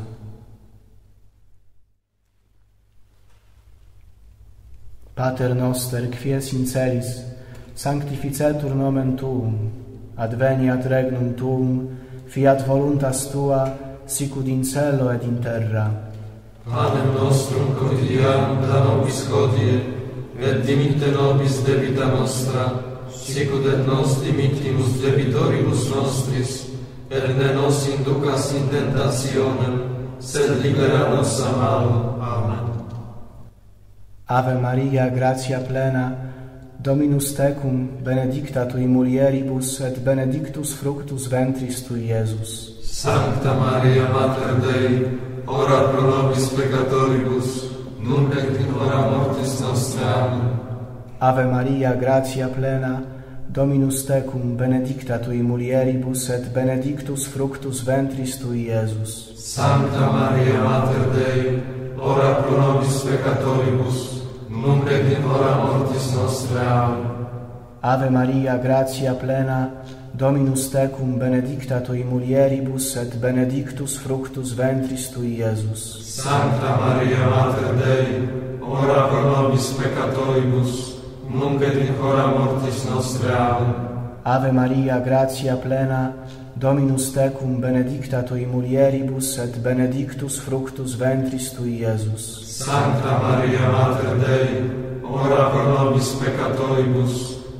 Pater noster, quies in celis, sanctificetur nomen tuum, adveniat regnum tuum, fiat voluntas tua, sicut in cielo et in terra. Panem nostrum quotidianum da nobis hodie, et dimitte nobis debita nostra, sicut et nos dimittimus debitoribus nostris, et ne nos inducas in tentationem, sed libera nos a malo. Amen. Ave Maria, gratia plena, Dominus tecum, benedicta tui mulieribus, et benedictus fructus ventris tui, Iesus. Sancta Maria, Mater Dei, ora pro nobis peccatoribus, nunc et in hora mortis nostre. Amen. Ave Maria, gratia plena, Dominus tecum, benedicta tui mulieribus, et benedictus fructus ventris tui, Iesus. Sancta Maria, Mater Dei, ora pro nobis peccatoribus, nunc et in hora mortis nostre. Amen. Ave Maria, gratia plena, Dominus tecum, benedicta tui mulieribus, et benedictus fructus ventris tui, Iesus. Sancta Maria, Mater Dei, ora pro nobis peccatoribus, nunc et in hora mortis nostre. Amen. Ave Maria, gratia plena, Dominus tecum, benedicta tui mulieribus, et benedictus fructus ventris tui, Iesus. Sancta Maria, Mater Dei, ora pro nobis peccatoribus,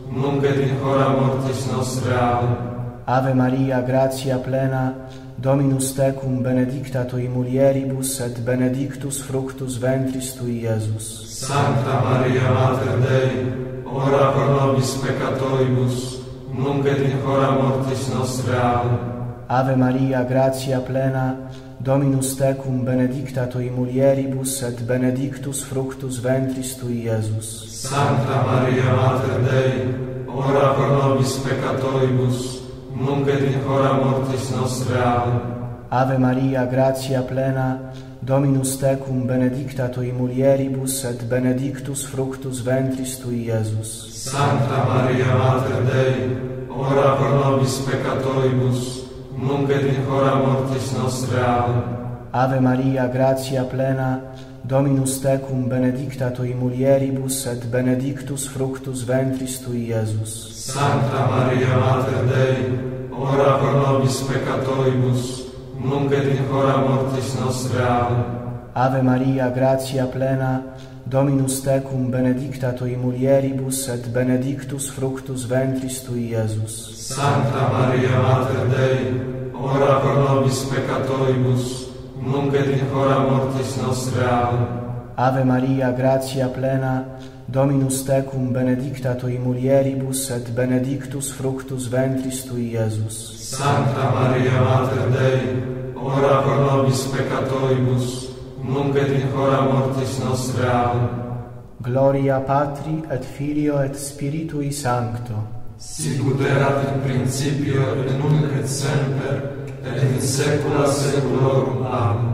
nunc et in hora mortis nostre. Amen. Ave Maria, gratia plena, Dominus tecum, benedicta tui mulieribus, et benedictus fructus ventris tui, Iesus. Sancta Maria, Mater Dei, ora pro nobis peccatoribus, nunc et in hora mortis nostre. Amen. Ave Maria, gratia plena, Dominus tecum, benedicta tui mulieribus, et benedictus fructus ventris tui, Iesus. Sancta Maria, Mater Dei, ora pro nobis peccatoribus, nunc et in hora mortis nostre. Amen. Ave Maria, gratia plena, Dominus tecum, benedicta tui mulieribus, et benedictus fructus ventris tui, Iesus. Sancta Maria, Mater Dei, ora pro nobis peccatoribus, nunc et in hora mortis nostre. Amen. Ave Maria, gratia plena, Dominus tecum, benedicta tui mulieribus, et benedictus fructus ventris tui, Iesus. Sancta Maria, Mater Dei, ora pro nobis peccatoribus, nunc et in hora mortis nostre. Amen. Ave Maria, gratia plena, Dominus tecum, benedicta tui mulieribus, et benedictus fructus ventris tui, Iesus. Sancta Maria, Mater Dei, ora pro nobis peccatoribus, nunc et in hora mortis nostre. Amen. Ave Maria, gratia plena, Dominus tecum, benedicta tui mulieribus, et benedictus fructus ventris tui, Iesus. Sancta Maria, Mater Dei, ora pro nobis peccatoribus, nunc et in hora mortis nostre. Amen. Gloria Patri et Filio et Spiritui Sancto. Sicut erat in principio et nunc et semper et in saecula saeculorum. Amen.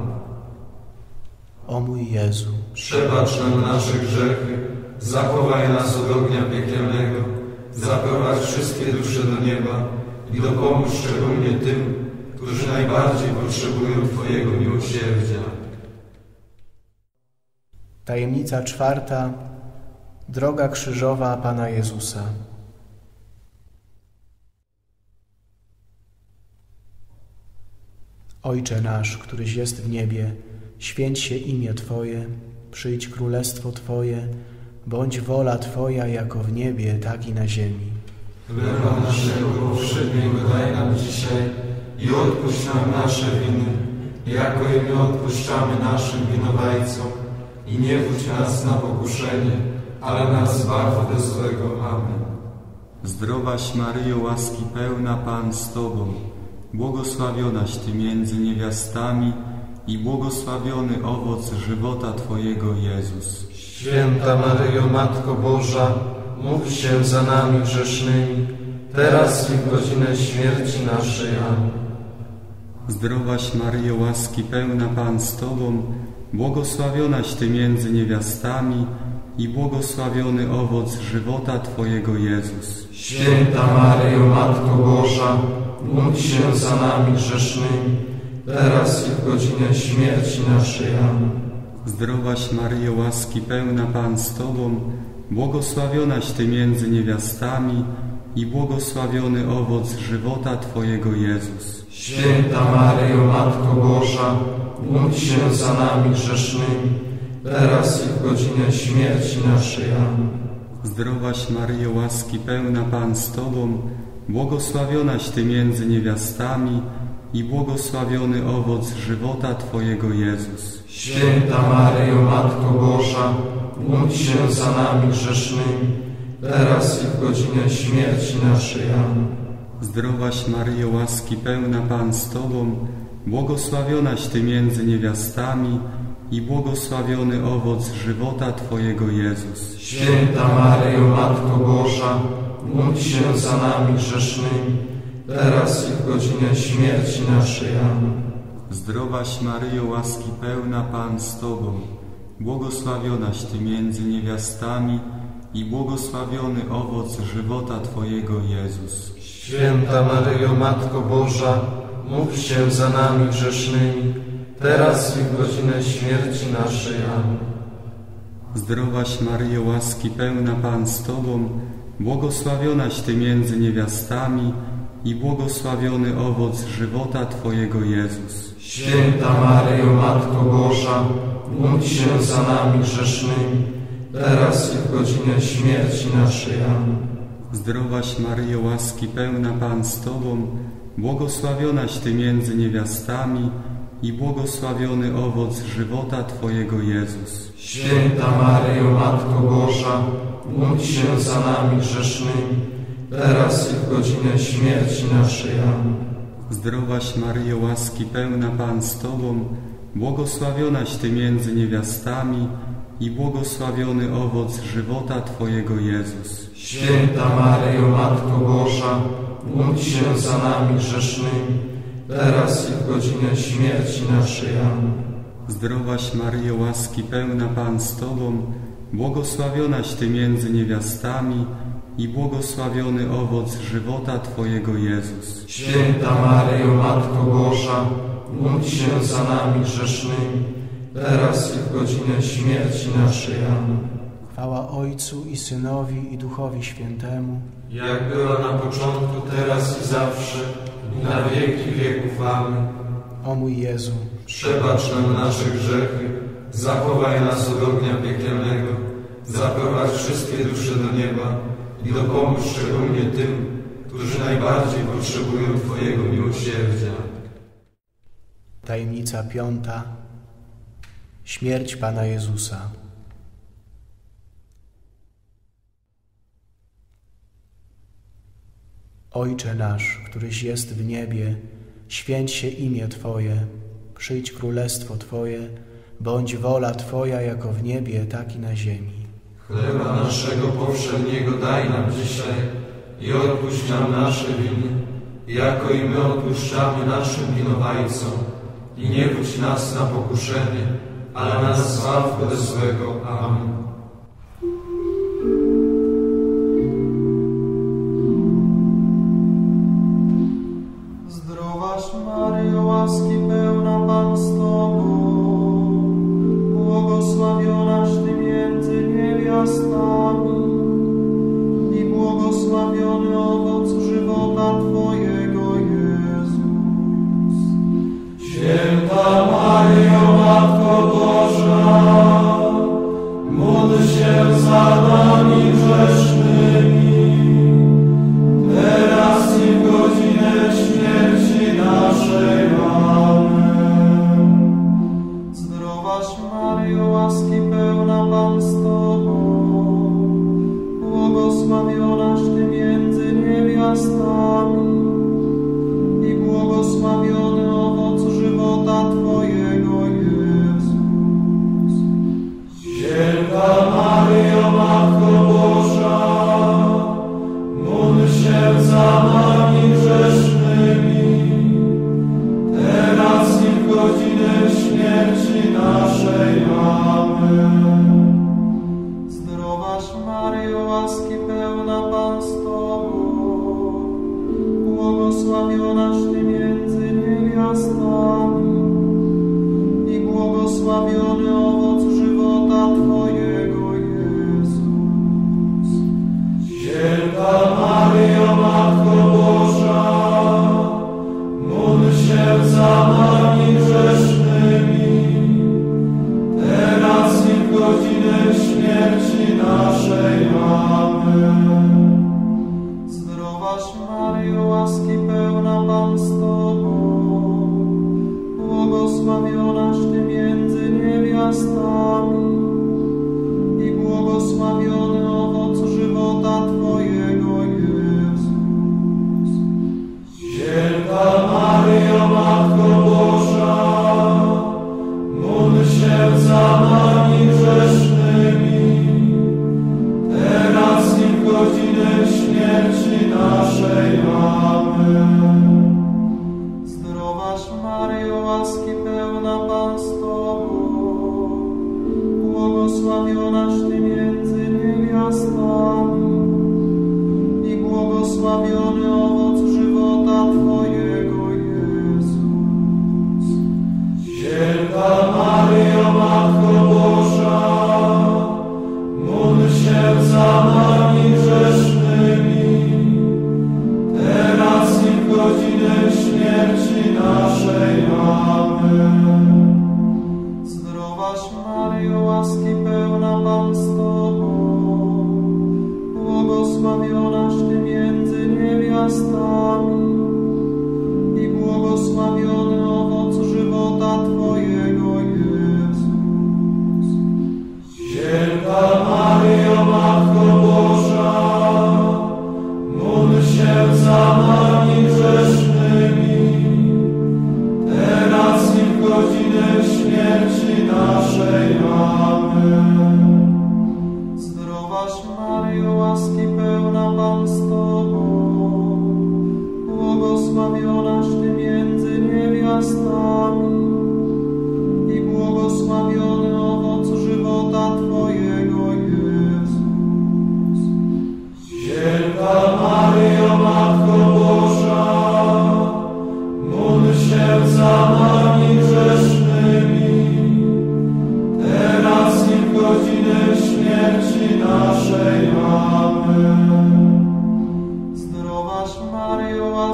O mój Jezu, przebacz nam nasze grzechy, zachowaj nas od ognia piekielnego, zaprowadź wszystkie dusze do nieba i dopomóż szczególnie tym, którzy najbardziej potrzebują Twojego miłosierdzia. Tajemnica czwarta. Droga krzyżowa Pana Jezusa. Ojcze nasz, któryś jest w niebie, święć się imię Twoje, przyjdź królestwo Twoje, bądź wola Twoja jako w niebie, tak i na ziemi. Chleba naszego powszedniego daj nam dzisiaj i odpuść nam nasze winy, jako i my odpuszczamy naszym winowajcom. I nie wódź nas na pokuszenie, ale nas zbaw ode złego. Amen. Zdrowaś Maryjo, łaski pełna, Pan z Tobą, błogosławionaś Ty między niewiastami i błogosławiony owoc żywota Twojego, Jezus. Święta Maryjo, Matko Boża, módl się za nami grzesznymi, teraz i w godzinę śmierci naszej. Amen. Zdrowaś Maryjo, łaski pełna, Pan z Tobą, błogosławionaś Ty między niewiastami i błogosławiony owoc żywota Twojego, Jezus. Święta Maryjo, Matko Boża, módl się za nami grzesznymi, teraz i w godzinę śmierci naszej. Amen. Zdrowaś Maryjo, łaski pełna, Pan z Tobą, błogosławionaś Ty między niewiastami i błogosławiony owoc żywota Twojego, Jezus. Święta Maryjo, Matko Boża, módl się za nami grzesznymi, teraz i w godzinę śmierci naszej. Amen. Zdrowaś Maryjo, łaski pełna, Pan z Tobą, błogosławionaś Ty między niewiastami i błogosławiony owoc żywota Twojego, Jezus. Święta Maryjo, Matko Boża, módl się za nami grzesznymi, teraz i w godzinę śmierci naszej. Amen. Zdrowaś Maryjo, łaski pełna, Pan z Tobą, błogosławionaś Ty między niewiastami i błogosławiony owoc żywota Twojego, Jezus. Święta Maryjo, Matko Boża, módl się za nami grzesznymi, teraz i w godzinę śmierci naszej. Amen. Zdrowaś Maryjo, łaski pełna, Pan z Tobą, błogosławionaś Ty między niewiastami i błogosławiony owoc żywota Twojego, Jezus. Święta Maryjo, Matko Boża, módl się za nami grzesznymi, teraz i w godzinę śmierci naszej. Amen. Zdrowaś Maryjo, łaski pełna, Pan z Tobą, błogosławionaś Ty między niewiastami i błogosławiony owoc żywota Twojego, Jezus. Święta Maryjo, Matko Boża, módl się za nami grzesznymi, teraz i w godzinę śmierci naszej. Amen. Zdrowaś Maryjo, łaski pełna, Pan z Tobą, błogosławionaś Ty między niewiastami i błogosławiony owoc żywota Twojego, Jezus. Święta Maryjo, Matko Boża, módl się za nami grzesznymi, teraz i w godzinę śmierci naszej. Amen. Zdrowaś Maryjo, łaski pełna, Pan z Tobą, błogosławionaś Ty między niewiastami i błogosławiony owoc żywota Twojego, Jezus. Święta Maryjo, Matko Boża, módl się za nami grzesznymi, teraz i w godzinę śmierci naszej. Amen. Zdrowaś Maryjo, łaski pełna, Pan z Tobą, błogosławionaś Ty między niewiastami i błogosławiony owoc żywota Twojego, Jezus. Święta Maryjo, Matko Boża, módl się za nami grzesznymi, teraz i w godzinę śmierci naszej. Amen. Chwała Ojcu i Synowi i Duchowi Świętemu, jak była na początku, teraz i zawsze, i na wieki wieków. Amen. O mój Jezu, przebacz nam nasze grzechy, zachowaj nas od ognia piekielnego, zaprowadź wszystkie dusze do nieba i dopomóż szczególnie tym, którzy najbardziej potrzebują Twojego miłosierdzia. Tajemnica piąta. Śmierć Pana Jezusa. Ojcze nasz, któryś jest w niebie, święć się imię Twoje, przyjdź królestwo Twoje, bądź wola Twoja jako w niebie, tak i na ziemi. Chleba naszego powszedniego daj nam dzisiaj i odpuść nam nasze winy, jako i my odpuszczamy naszym winowajcom. I nie wódź nas na pokuszenie, ale nas zbaw ode złego. Amen. Zdrowaś Maryjo, łaski pełna, Pan z Tobą, błogosławionaś Ty między niewiastami i błogosławiony owoc żywota Twojego, Jezus. Święta Maryjo, Matko Boża, módl się za nami grzesznymi, teraz i w godzinę śmierci naszej. Amen. Zdrowaś Maryjo, łaski pełna, Pan z Tobą, błogosławionaś Ty między niewiastami i błogosławiony owoc żywota Twojego, Jezus. Święta Maryjo, Matko Boża, módl się za nami grzesznymi, teraz i w godzinę śmierci naszej. Amen. Zdrowaś Maryjo, łaski pełna, Pan z Tobą, błogosławionaś Ty między niewiastami i błogosławiony owoc żywota Twojego, Jezus. Święta Maryjo, Matko Boża, módl się za nami grzesznymi, teraz i w godzinę śmierci naszej. Amen. Zdrowaś Maryjo, łaski pełna, Pan z Tobą, błogosławionaś Ty między niewiastami i błogosławiony owoc żywota Twojego, Jezus. Święta Maryjo, Matko Boża, módl się za nami grzesznymi, teraz i w godzinę śmierci naszej. Amen. Zdrowaś Maryjo, łaski pełna, Pan z Tobą, błogosławionaś Ty między niewiastami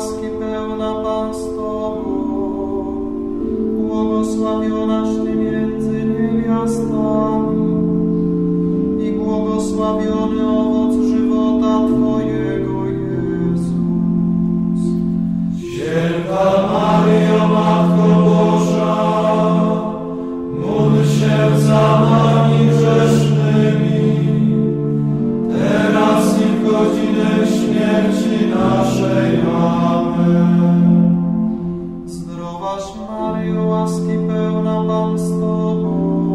łaski pełna Pan z Tobą, błogosławionaś Ty między niewiastami i błogosławiony owoc żywota Twojego, Jezus. Święta Maryjo, Matko Boża, módl się za nami grzesznymi, teraz i w godzinę śmierci naszej. Amen. Zdrowaś Maryjo, łaski pełna Pan z Tobą,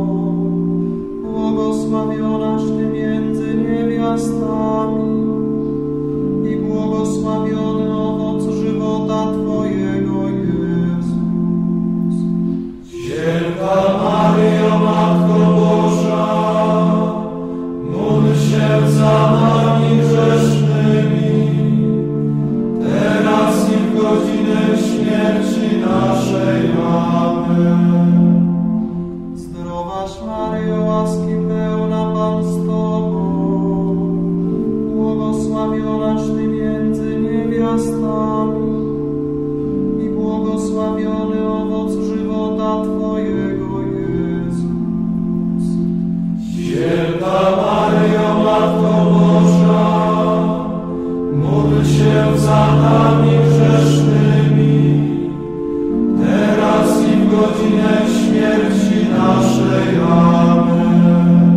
błogosławionaś Ty między niewiastami i błogosławiony owoc żywota Twojego, Jezus. Święta Maryjo, Matko Boża, módl się za nami grzesznymi, teraz i w godzinę śmierci naszej. Amen. Zdrowaś Maryjo, łaski pełna Pan z Tobą, błogosławionaś Ty między niewiastami i błogosławiony owoc żywota Twojego, Jezus. Święta Maryjo, Matko Boża, módl się za nami grzesznymi, teraz i w godzinę śmierci naszej. Amen.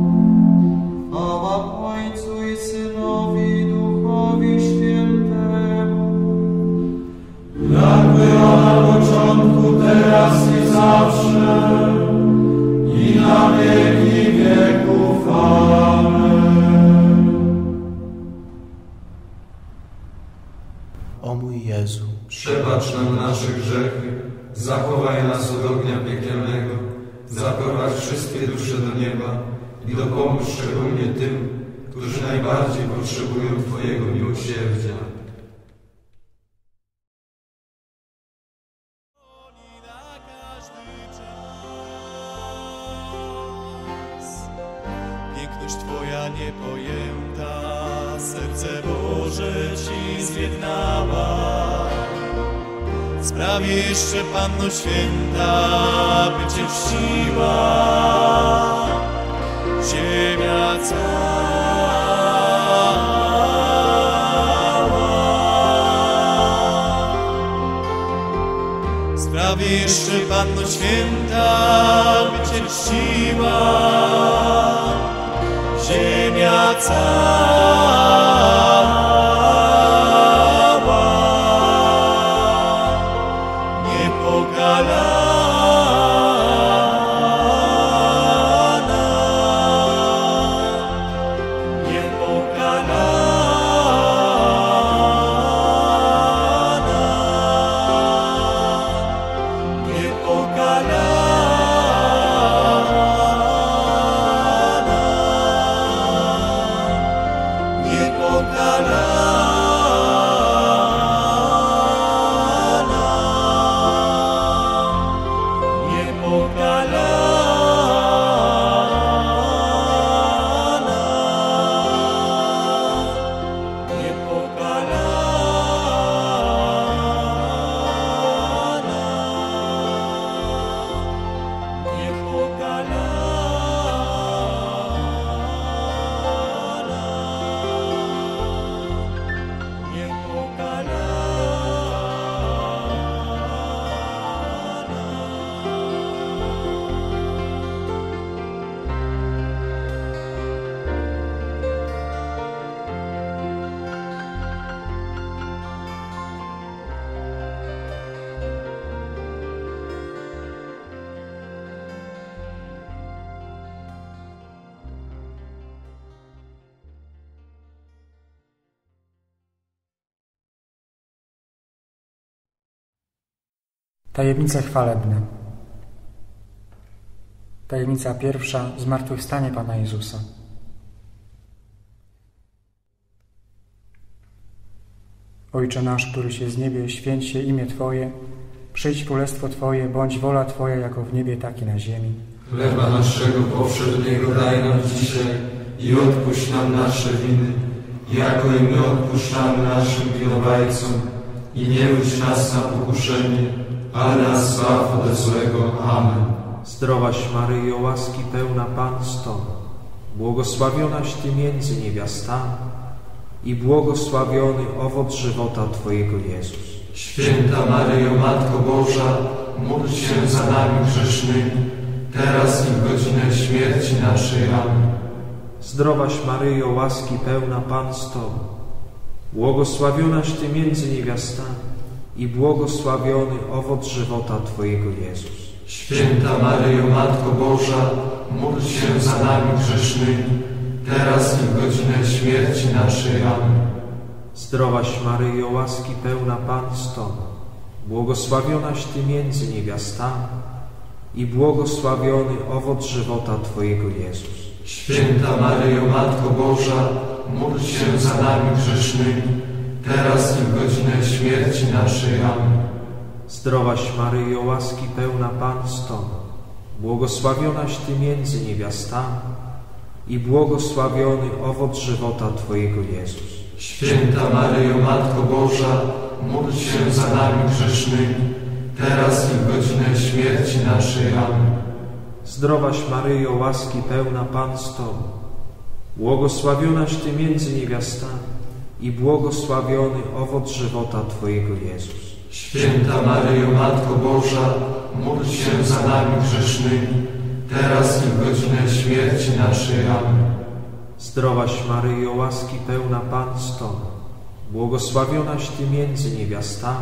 Chwała Ojcu i Synowi i Duchowi Świętemu, jak była na początku, teraz i zawsze, i na wieki wieków. Amen. O mój Jezu, Przebacz nam nasze grzechy, zachowaj nas od ognia piekielnego, zaprowadź wszystkie dusze do nieba i dopomóż szczególnie tym, którzy najbardziej potrzebują Twojego miłosierdzia. Piękność Twoja niepojęta, serce Boże Ci zjednała. Sprawi jeszcze, Panno Święta, by Cię czciła ziemia cała. Sprawi jeszcze, Panno Święta, by Cię czciła ziemia cała. Tajemnice chwalebne. Tajemnica pierwsza. Zmartwychwstanie Pana Jezusa. Ojcze nasz, któryś jest w niebie, święć się imię Twoje, przyjdź królestwo Twoje, bądź wola Twoja, jako w niebie, tak i na ziemi. Chleba naszego powszedniego daj nam dzisiaj i odpuść nam nasze winy, jako i my odpuszczamy naszym winowajcom. i nie wódź nas na pokuszenie, ale nas zbaw ode złego. Amen. Zdrowaś Maryjo, łaski pełna, Pan z Tobą, błogosławionaś Ty między niewiastami i błogosławiony owoc żywota Twojego, Jezus. Święta Maryjo, Matko Boża, módl się za nami grzesznymi, teraz i w godzinę śmierci naszej. Amen. Zdrowaś Maryjo, łaski pełna, Pan z Tobą, błogosławionaś Ty między niewiastami i błogosławiony owoc żywota Twojego, Jezus. Święta Maryjo, Matko Boża, módl się za nami grzesznymi, teraz i w godzinę śmierci naszej. Amen. Zdrowaś Maryjo, łaski pełna, Pan z Tobą, błogosławionaś Ty między niewiastami i błogosławiony owoc żywota Twojego, Jezus. Święta Maryjo, Matko Boża, módl się za nami grzesznymi, teraz i w godzinę śmierci naszej. Amen. Zdrowaś Maryjo, łaski pełna, Pan z Tobą, błogosławionaś Ty między niewiastami i błogosławiony owoc żywota Twojego, Jezus. Święta Maryjo, Matko Boża, módl się za nami grzesznymi, teraz i w godzinę śmierci naszej. Amen. Zdrowaś Maryjo, łaski pełna, Pan z Tobą, błogosławionaś Ty między niewiastami i błogosławiony owoc żywota Twojego, Jezus. Święta Maryjo, Matko Boża, módl się za nami grzesznymi, teraz i w godzinę śmierci naszej. Amen. Zdrowaś Maryjo, łaski pełna, Pan z Tobą, błogosławionaś Ty między niewiastami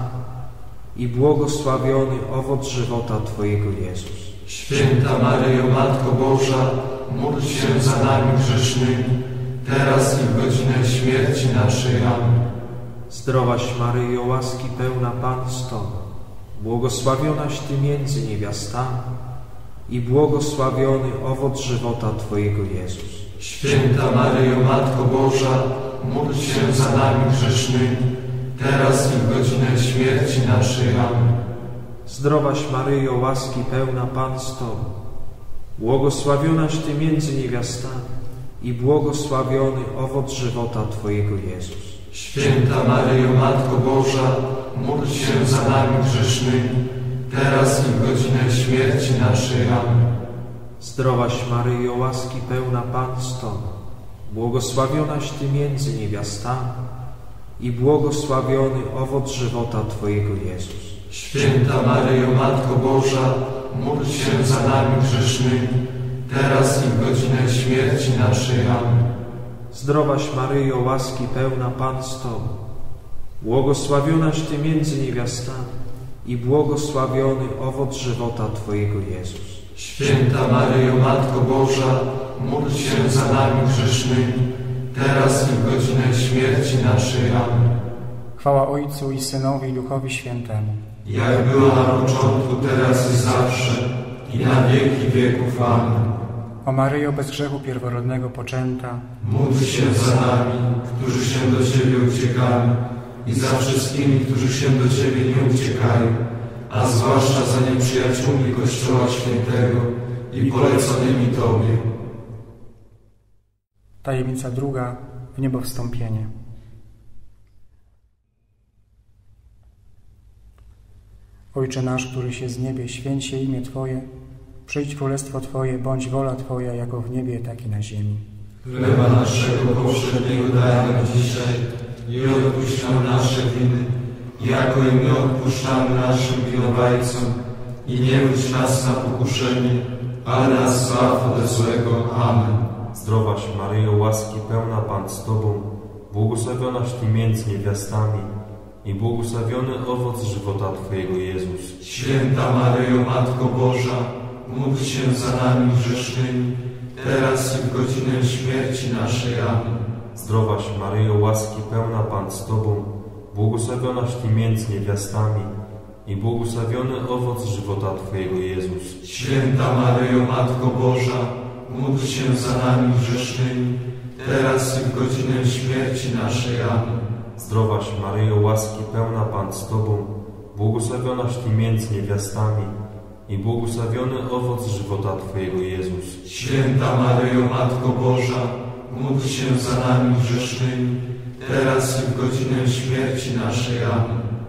i błogosławiony owoc żywota Twojego, Jezus. Święta Maryjo, Matko Boża, módl się za nami grzesznymi, teraz i w godzinę śmierci naszej. Amen. Zdrowaś Maryjo, łaski pełna, Pan z Tobą, błogosławionaś Ty między niewiastami i błogosławiony owoc żywota Twojego, Jezus. Święta Maryjo, Matko Boża, módl się za nami grzesznymi, teraz i w godzinę śmierci naszej. Amen. Zdrowaś Maryjo, łaski pełna, Pan z Tobą, błogosławionaś Ty między niewiastami i błogosławiony owoc żywota Twojego, Jezus. Święta Maryjo, Matko Boża, módl się za nami grzesznymi, teraz i w godzinę śmierci naszej. Amen. Zdrowaś Maryjo, łaski pełna, Pan z Tobą, błogosławionaś Ty między niewiastami i błogosławiony owoc żywota Twojego, Jezus. Święta Maryjo, Matko Boża, módl się za nami grzesznymi, teraz i w godzinę śmierci naszej. Amen. Zdrowaś Maryjo, łaski pełna, Pan z Tobą, błogosławionaś Ty między niewiastami i błogosławiony owoc żywota Twojego, Jezus. Święta Maryjo, Matko Boża, módl się za nami grzesznymi, teraz i w godzinę śmierci naszej. Amen. Chwała Ojcu i Synowi i Duchowi Świętemu. Jak było na początku, teraz i zawsze, i na wieki wieków. Amen. O Maryjo, bez grzechu pierworodnego poczęta, módl się za nami, którzy się do Ciebie uciekamy, i za wszystkimi, którzy się do Ciebie nie uciekają, a zwłaszcza za nieprzyjaciółmi Kościoła Świętego i poleconymi Tobie. Tajemnica druga, w niebo wstąpienie. Ojcze nasz, któryś jest w niebie, święć się imię Twoje, przyjdź królestwo Twoje, bądź wola Twoja, jako w niebie, tak i na ziemi. Chleba naszego powszedniego daj nam dzisiaj i odpuść nam nasze winy, jako i my odpuszczamy naszym winowajcom, i nie wódź nas na pokuszenie, ale nas zbaw ode złego. Amen. Zdrowaś Maryjo, łaski pełna, Pan z Tobą, błogosławionaś Ty między niewiastami i błogosławiony owoc żywota Twojego, Jezus. Święta Maryjo, Matko Boża, módl się za nami grzesznymi, teraz i w godzinę śmierci naszej. Amen. Zdrowaś Maryjo, łaski pełna, Pan z Tobą, błogosławionaś Ty między niewiastami i błogosławiony owoc żywota Twojego, Jezus. Święta Maryjo, Matko Boża, módl się za nami grzesznymi, teraz i w godzinę śmierci naszej. Amen. Zdrowaś Maryjo, łaski pełna, Pan z Tobą, błogosławionaś Ty między niewiastami i błogosławiony owoc żywota Twojego, Jezus. Święta Maryjo, Matko Boża, módl się za nami grzesznymi, teraz i w godzinę śmierci naszej. Amen.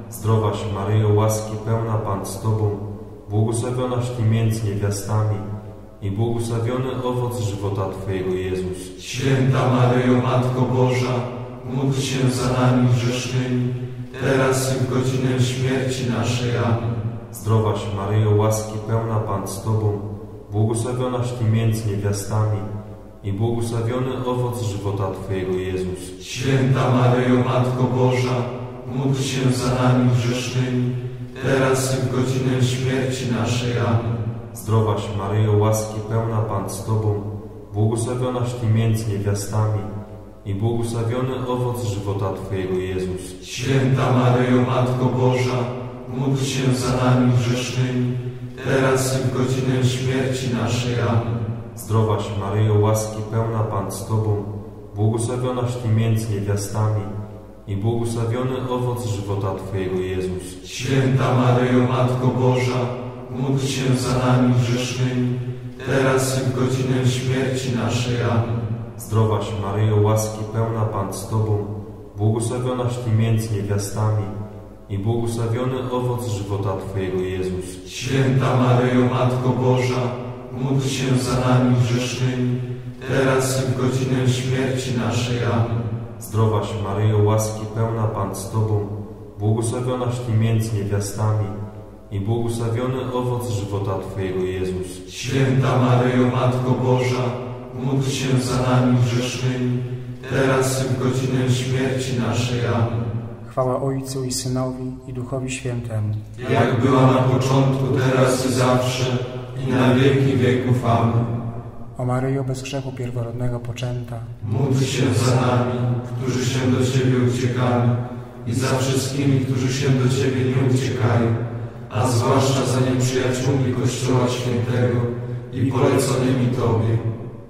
Zdrowaś Maryjo, łaski pełna Pan z Tobą, błogosławionaś Ty między niewiastami i błogosławiony owoc żywota Twojego, Jezus. Święta Maryjo, Matko Boża, módl się za nami grzesznymi, teraz i w godzinę śmierci naszej. Amen. Zdrowaś Maryjo, łaski pełna Pan z Tobą, błogosławionaś Ty między niewiastami i błogosławiony owoc żywota Twojego, Jezus. Święta Maryjo, Matko Boża, módl się za nami grzesznymi, teraz i w godzinę śmierci naszej. Amen. Zdrowaś Maryjo, łaski pełna Pan z Tobą, błogosławionaś Ty między niewiastami i błogosławiony owoc żywota Twojego, Jezus. Święta Maryjo, Matko Boża, módl się za nami grzesznymi, teraz i w godzinę śmierci naszej. Amen. Zdrowaś Maryjo, łaski pełna Pan z Tobą, błogosławionaś Ty między niewiastami i błogosławiony owoc żywota Twojego, Jezus. Święta Maryjo, Matko Boża, módl się za nami grzesznymi, teraz i w godzinę śmierci naszej. Amen. Zdrowaś Maryjo, łaski pełna Pan z Tobą, błogosławionaś Ty między niewiastami i błogosławiony owoc żywota Twojego, Jezus. Święta Maryjo, Matko Boża, módl się za nami grzesznymi, teraz i w godzinę śmierci naszej. Amen. Zdrowaś Maryjo, łaski pełna Pan z Tobą, błogosławionaś Ty między niewiastami i błogosławiony owoc żywota Twojego, Jezus. Święta Maryjo, Matko Boża, módl się za nami grzesznymi, teraz i w godzinę śmierci naszej. Amen. Chwała Ojcu i Synowi i Duchowi Świętemu. Jak była na początku, teraz i zawsze, i na wieki wieków. Amen. O Maryjo, bez grzechu pierworodnego poczęta, módl się za nami, którzy się do Ciebie uciekamy, i za wszystkimi, którzy się do Ciebie nie uciekają, a zwłaszcza za nieprzyjaciółmi Kościoła Świętego i poleconymi Tobie.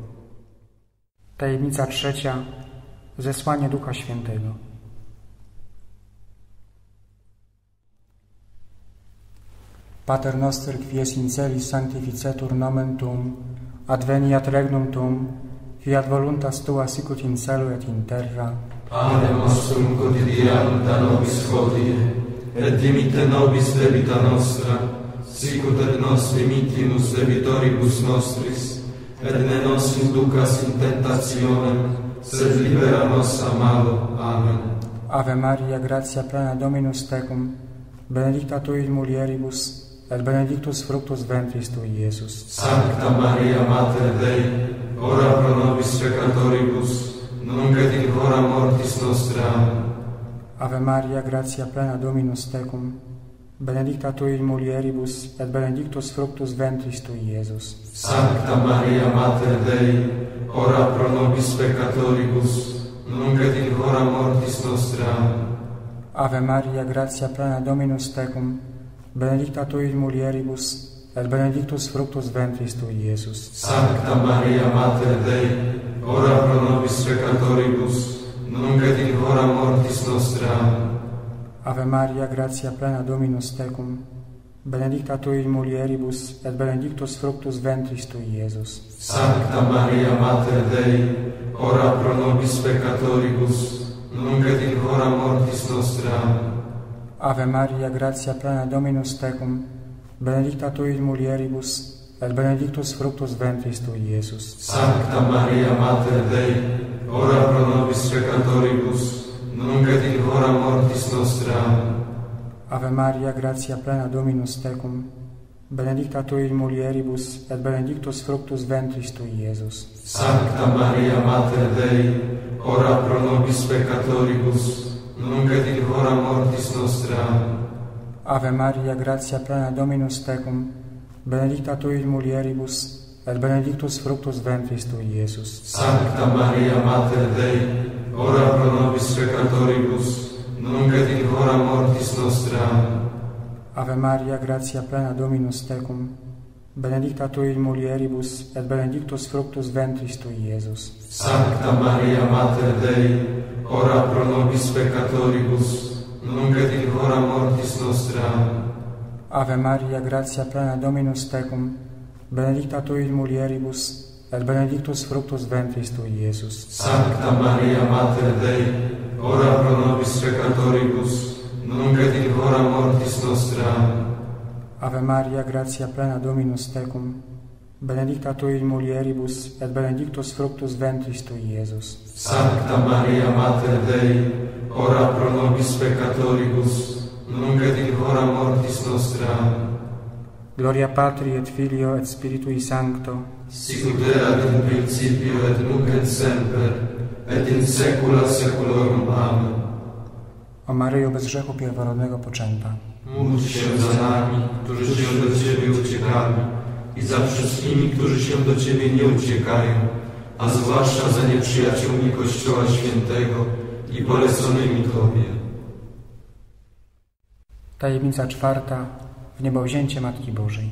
Tajemnica trzecia. Zesłanie Ducha Świętego. Pater noster, quies in celis sanctificetur nomen Tuum, adveniat regnum Tuum, fiat voluntas Tua sicut in cielo et in terra. Panem nostrum quotidianum da nobis hodie, et dimitte nobis debita nostra, sicut et nos dimittimus debitoribus nostris, et ne nos inducas in tentationem, sed libera nos a malo. Amen. Ave Maria, gratia plena Dominus tecum, benedicta tu in mulieribus, et benedictus fructus ventris tui, Iesus. Sancta Maria, Mater Dei, ora pro nobis peccatoribus, nunc et in hora mortis nostre. Amen. Ave Maria, gratia plena Dominus tecum, benedicta tu in mulieribus, et benedictus fructus ventris tui, Iesus. Sancta Maria, Mater Dei, ora pro nobis peccatoribus, nunc et in hora mortis nostre. Amen. Ave Maria, gratia plena Dominus tecum, benedicta tu in mulieribus, et benedictus fructus ventris tui, Iesus. Sancta Maria, Mater Dei, ora pro nobis peccatoribus, nunc et in hora mortis nostre. Amen. Ave Maria, gratia plena Dominus tecum, benedicta tu in mulieribus, et benedictus fructus ventris tui, Iesus. Sancta Maria, Mater Dei, ora pro nobis peccatoribus, nunc et in hora mortis nostre. Amen. Ave Maria, gratia plena Dominus tecum, benedicta tu in mulieribus, et benedictus fructus ventris tui, Iesus. Sancta Maria, Mater Dei, ora pro nobis peccatoribus, nunc et in hora mortis nostre. Amen. Ave Maria, gratia plena Dominus tecum, benedicta tu in mulieribus, et benedictus fructus ventris tui, Iesus. Sancta Maria, Mater Dei, ora pro nobis peccatoribus, nunc et in hora mortis nostre. Amen. Ave Maria, gratia plena Dominus tecum, benedicta tu in mulieribus, et benedictus fructus ventris tui, Iesus. Sancta Maria, Mater Dei, ora pro nobis peccatoribus, nunc et in hora mortis nostre. Amen. Ave Maria, gratia plena Dominus tecum, benedicta tu in mulieribus, et benedictus fructus ventris tui, Iesus. Sancta Maria, Mater Dei, ora pro nobis peccatoribus, nunc et in hora mortis nostre. Amen. Ave Maria, gratia plena Dominus tecum, benedicta tu in mulieribus, et benedictus fructus ventris tui, Iesus. Sancta Maria, Mater Dei, ora pro nobis peccatoribus, nunc et in hora mortis nostre. Amen. Ave Maria, gratia plena Dominus tecum, benedicta tu in mulieribus, et benedictus fructus ventris tui, Iesus. Sancta Maria, Mater Dei, ora pro nobis peccatoribus, nunc et in hora mortis nostre. Amen. Gloria Patri et Filio et Spiritui Sancto, sicut erat in principio et nunc et semper, et in saecula saeculorum. Amen. O Maryjo, bez grzechu pierworodnego poczęta, módl się za nami, którzy się do Ciebie uciekamy, i za wszystkimi, którzy się do Ciebie nie uciekają, a zwłaszcza za nieprzyjaciółmi Kościoła Świętego i poleconymi Tobie. Tajemnica czwarta. Wniebowzięcie Matki Bożej.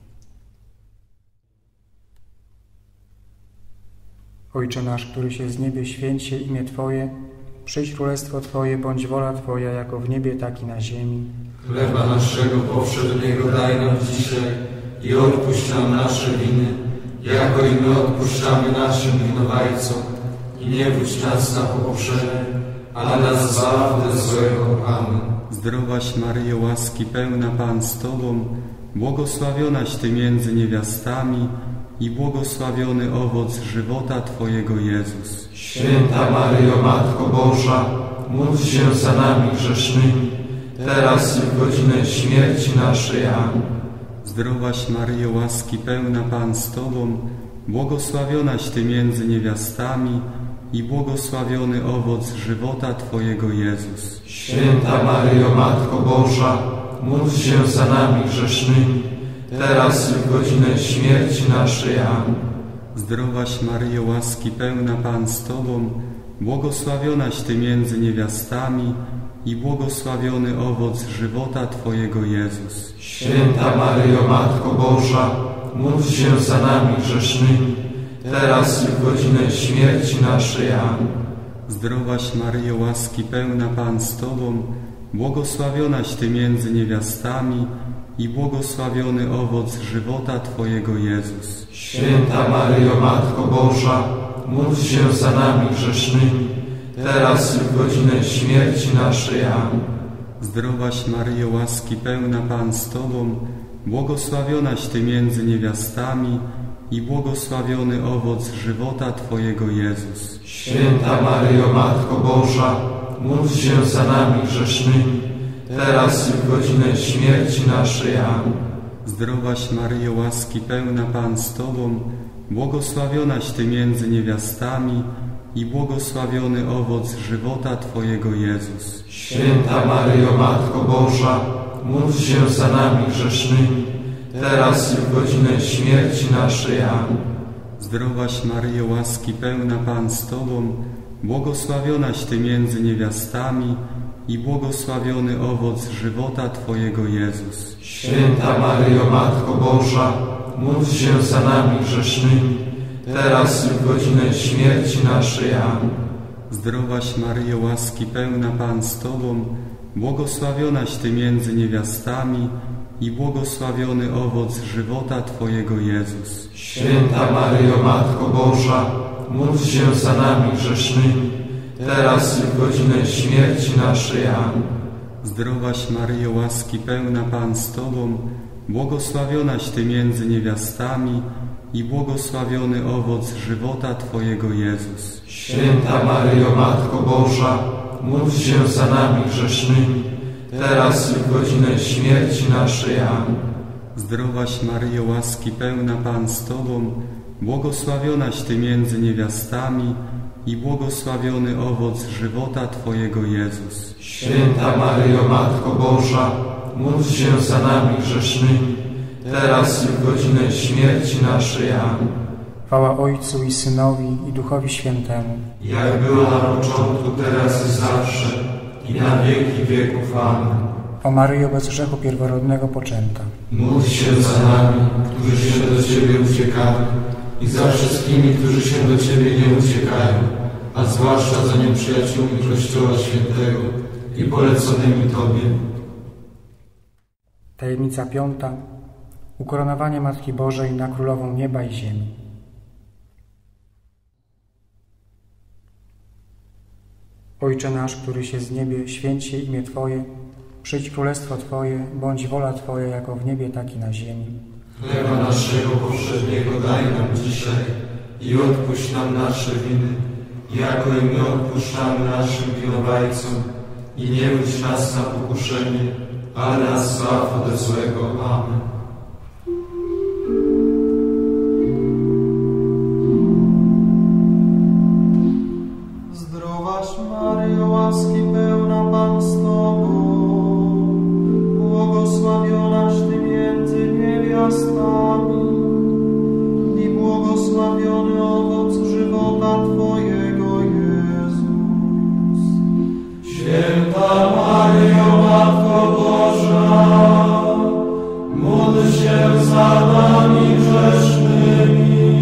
Ojcze nasz, któryś jest w niebie, święć się imię Twoje, przyjdź królestwo Twoje, bądź wola Twoja, jako w niebie, tak i na ziemi. Chleba naszego powszedniego daj nam dzisiaj i odpuść nam nasze winy, jako i my odpuszczamy naszym winowajcom. I nie wódź nas na pokuszenie, ale nas zbaw od złego. Amen. Zdrowaś Maryjo, łaski pełna, Pan z Tobą, błogosławionaś Ty między niewiastami i błogosławiony owoc żywota Twojego, Jezus. Święta Maryjo, Matko Boża, módl się za nami grzesznymi, teraz i w godzinę śmierci naszej. Amen. Zdrowaś Maryjo, łaski pełna, Pan z Tobą, błogosławionaś Ty między niewiastami i błogosławiony owoc żywota Twojego, Jezus. Święta Maryjo, Matko Boża, módl się za nami grzesznymi, teraz i w godzinę śmierci naszej. Amen. Zdrowaś Maryjo, łaski pełna, Pan z Tobą, błogosławionaś Ty między niewiastami i błogosławiony owoc żywota Twojego, Jezus. Święta Maryjo, Matko Boża, módl się za nami grzesznymi, teraz i w godzinę śmierci naszej. Amen. Zdrowaś Maryjo, łaski pełna, Pan z Tobą, błogosławionaś Ty między niewiastami i błogosławiony owoc żywota Twojego, Jezus. Święta Maryjo, Matko Boża, módl się za nami grzesznymi, teraz i w godzinę śmierci naszej. Amen. Zdrowaś Maryjo, łaski pełna, Pan z Tobą, błogosławionaś Ty między niewiastami i błogosławiony owoc żywota Twojego, Jezus. Święta Maryjo, Matko Boża, módl się za nami grzesznymi, teraz i w godzinę śmierci naszej. Amen. Zdrowaś Maryjo, łaski pełna, Pan z Tobą, błogosławionaś Ty między niewiastami i błogosławiony owoc żywota Twojego, Jezus. Święta Maryjo, Matko Boża, módl się za nami grzesznymi, teraz i w godzinę śmierci naszej. Amen. Zdrowaś Maryjo, łaski pełna, Pan z Tobą, błogosławionaś Ty między niewiastami i błogosławiony owoc żywota Twojego, Jezus. Święta Maryjo, Matko Boża, módl się za nami grzesznymi, teraz i w godzinę śmierci naszej. Amen. Zdrowaś Maryjo, łaski pełna, Pan z Tobą, błogosławionaś Ty między niewiastami i błogosławiony owoc żywota Twojego, Jezus. Święta Maryjo, Matko Boża, módl się za nami grzesznymi, teraz i w godzinę śmierci naszej. Amen. Zdrowaś Maryjo, łaski pełna, Pan z Tobą, błogosławionaś Ty między niewiastami i błogosławiony owoc żywota Twojego, Jezus. Święta Maryjo, Matko Boża, módl się za nami grzesznymi, teraz i w godzinę śmierci naszej. Amen. Zdrowaś Maryjo, łaski pełna, Pan z Tobą, błogosławionaś Ty między niewiastami i błogosławiony owoc żywota Twojego, Jezus. Święta Maryjo, Matko Boża, módl się za nami grzesznymi, teraz i w godzinę śmierci naszej. Amen. Chwała Ojcu i Synowi i Duchowi Świętemu, jak było na początku, teraz i zawsze, i na wieki wieków. Amen. O Maryjo, bez grzechu pierworodnego poczęta, módl się za nami, którzy się do Ciebie uciekamy, i za wszystkimi, którzy się do Ciebie nie uciekają, a zwłaszcza za nieprzyjaciółmi Kościoła Świętego i poleconymi Tobie. Tajemnica piąta. Ukoronowanie Matki Bożej na Królową Nieba i Ziemi. Ojcze nasz, któryś jest w niebie, święć się imię Twoje, Przyjdź królestwo Twoje, bądź wola Twoja jako w niebie, tak i na ziemi. Chleba naszego powszedniego daj nam dzisiaj i odpuść nam nasze winy, jako i my odpuszczamy naszym winowajcom. I nie wódź nas na pokuszenie, ale nas zbaw ode złego. Amen. Zdrowaś Maryjo, łaski pełna, Pan z Tobą, błogosławionaś Ty między niewiastami i błogosławiony owoc żywota Twojego, Jezus. Święta Maryjo, Matko Boża, módl się za nami grzesznymi,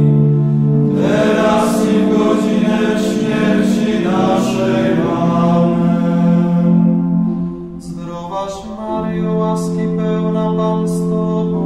teraz i w godzinę śmierci naszej. Amen. Zdrowaś Maryjo, łaski pełna, Pan z Tobą,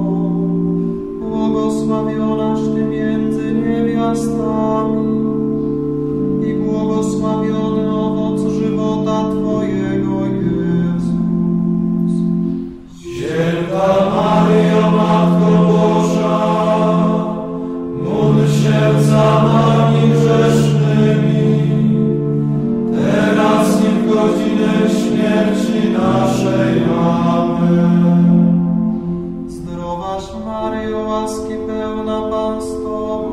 błogosławionaś Ty między niewiastami i błogosławiony owoc żywota Twojego, Jezus. Święta Maryjo, Matko Boża, módl się za nami grzesznymi, teraz i w godzinę śmierci naszej. Amen. Zdrowaś Maryjo, łaski pełna, Pan z Tobą,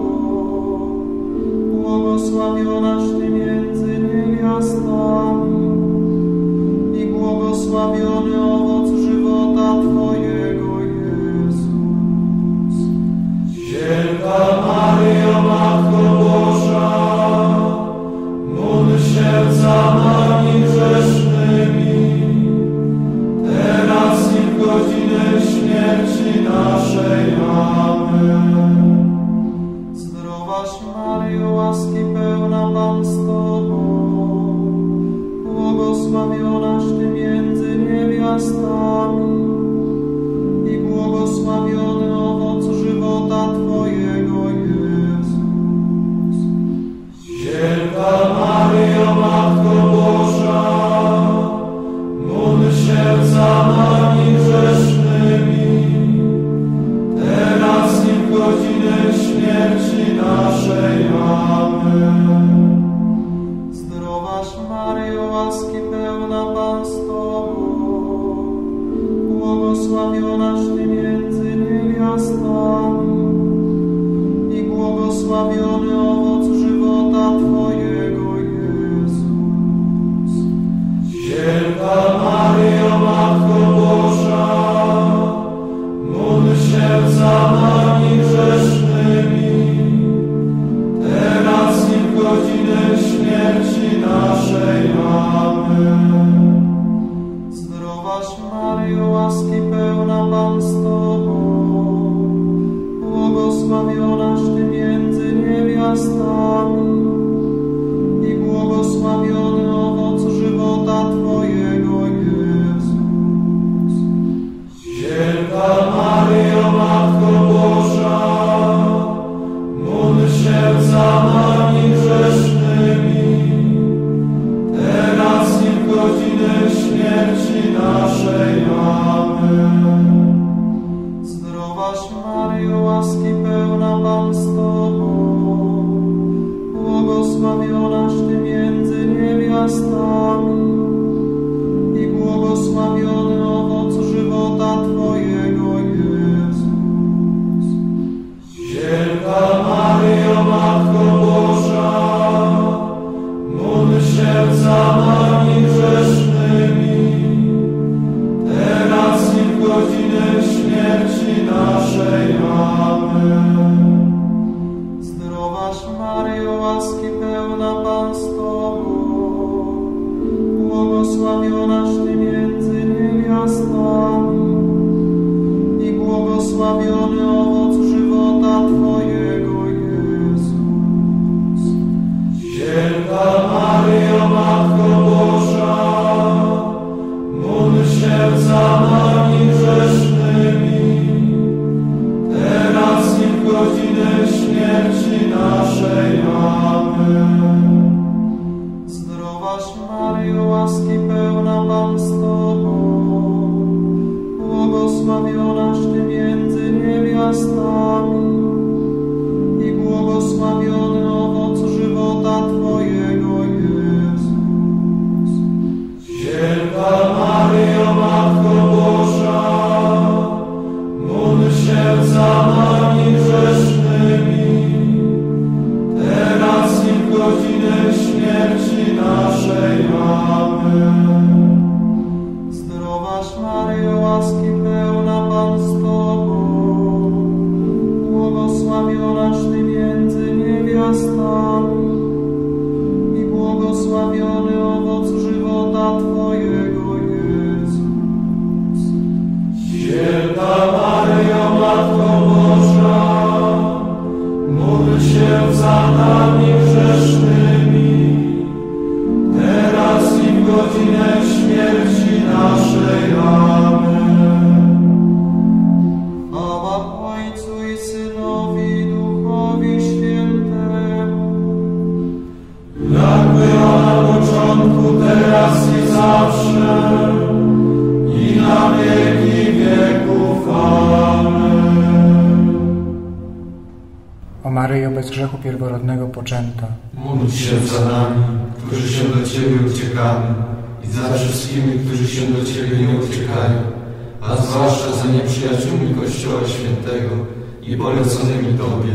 błogosławionaś Ty między niewiastami i błogosławiony owoc żywota Twojego, Jezus. Święta Maryjo, Matko Boża, módl się za nami grzesznymi, teraz i w godzinę śmierci naszej. Amen. Zdrowaś Maryjo, łaski pełna, Pan z Tobą, błogosławionaś Ty między niewiastami i błogosławiony owoc żywota Twojego, Jezus. Święta Maryjo, Matko Boża, módl się za nami grzesznymi, teraz i w godzinę śmierci naszej. Amen. Zdrowaś Maryjo, łaski pełna, Pan z Tobą, błogosławionaś Ty między niewiastami i błogosławiony owoc żywota Twojego, Jezus. Święta Maryjo, Matko Boża, módl się za nami grzesznymi, teraz i w godzinę śmierci naszej. Amen. Zdrowaś Maryjo, łaski pełna, Pan z Tobą, błogosławionaś Ty między niewiastami i błogosławiony owoc żywota Twojego, Jezus. Święta Maryjo, Matko Boża, módl się za nami grzesznymi, teraz i w godzinę śmierci naszej. Amen. Zdrowaś Maryjo, łaski pełna, Pan z Tobą, błogosławionaś Ty między niewiastami niewiastami i błogosławiony owoc żywota Twojego, Jezus. Święta Maryjo, Matko Boża, módl się za nami grzesznymi, teraz i w godzinę śmierci naszej. Amen. Zdrowaś Maryjo, łaski pełna, Pan z Tobą, błogosławionaś Ty między niewiastami i błogosławiony owoc żywota Twojego, Jezus. Święta Maryjo, Matko Boża, módl się za nami grzesznymi, teraz i w godzinę śmierci naszej. Amen. Chwała Ojcu i Synowi, i Duchowi Świętemu, jak była na początku, teraz i zawsze, i na wieki wieków. Amen. O Maryjo, bez grzechu pierworodnego poczęta, Módl się za nami, którzy się do Ciebie uciekamy, i za wszystkimi, którzy się do Ciebie nie uciekają, a zwłaszcza za nieprzyjaciółmi Kościoła Świętego i poleconymi Tobie.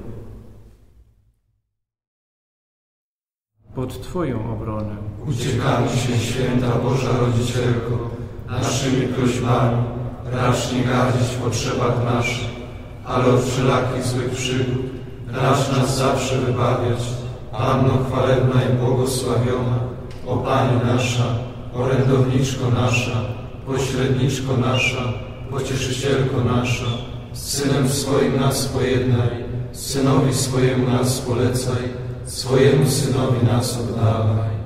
Pod Twoją obronę Uciekamy się, Święta Boża Rodzicielko, naszymi prośbami, racz nie gardzić w potrzebach naszych, ale od wszelakich złych przygód racz nas zawsze wybawiać. Panno chwalebna i błogosławiona, o Pani nasza, orędowniczko nasza, pośredniczko nasza, pocieszycielko nasza, z Synem swoim nas pojednaj, Synowi swojemu nas polecaj, swojemu Synowi nas oddawaj.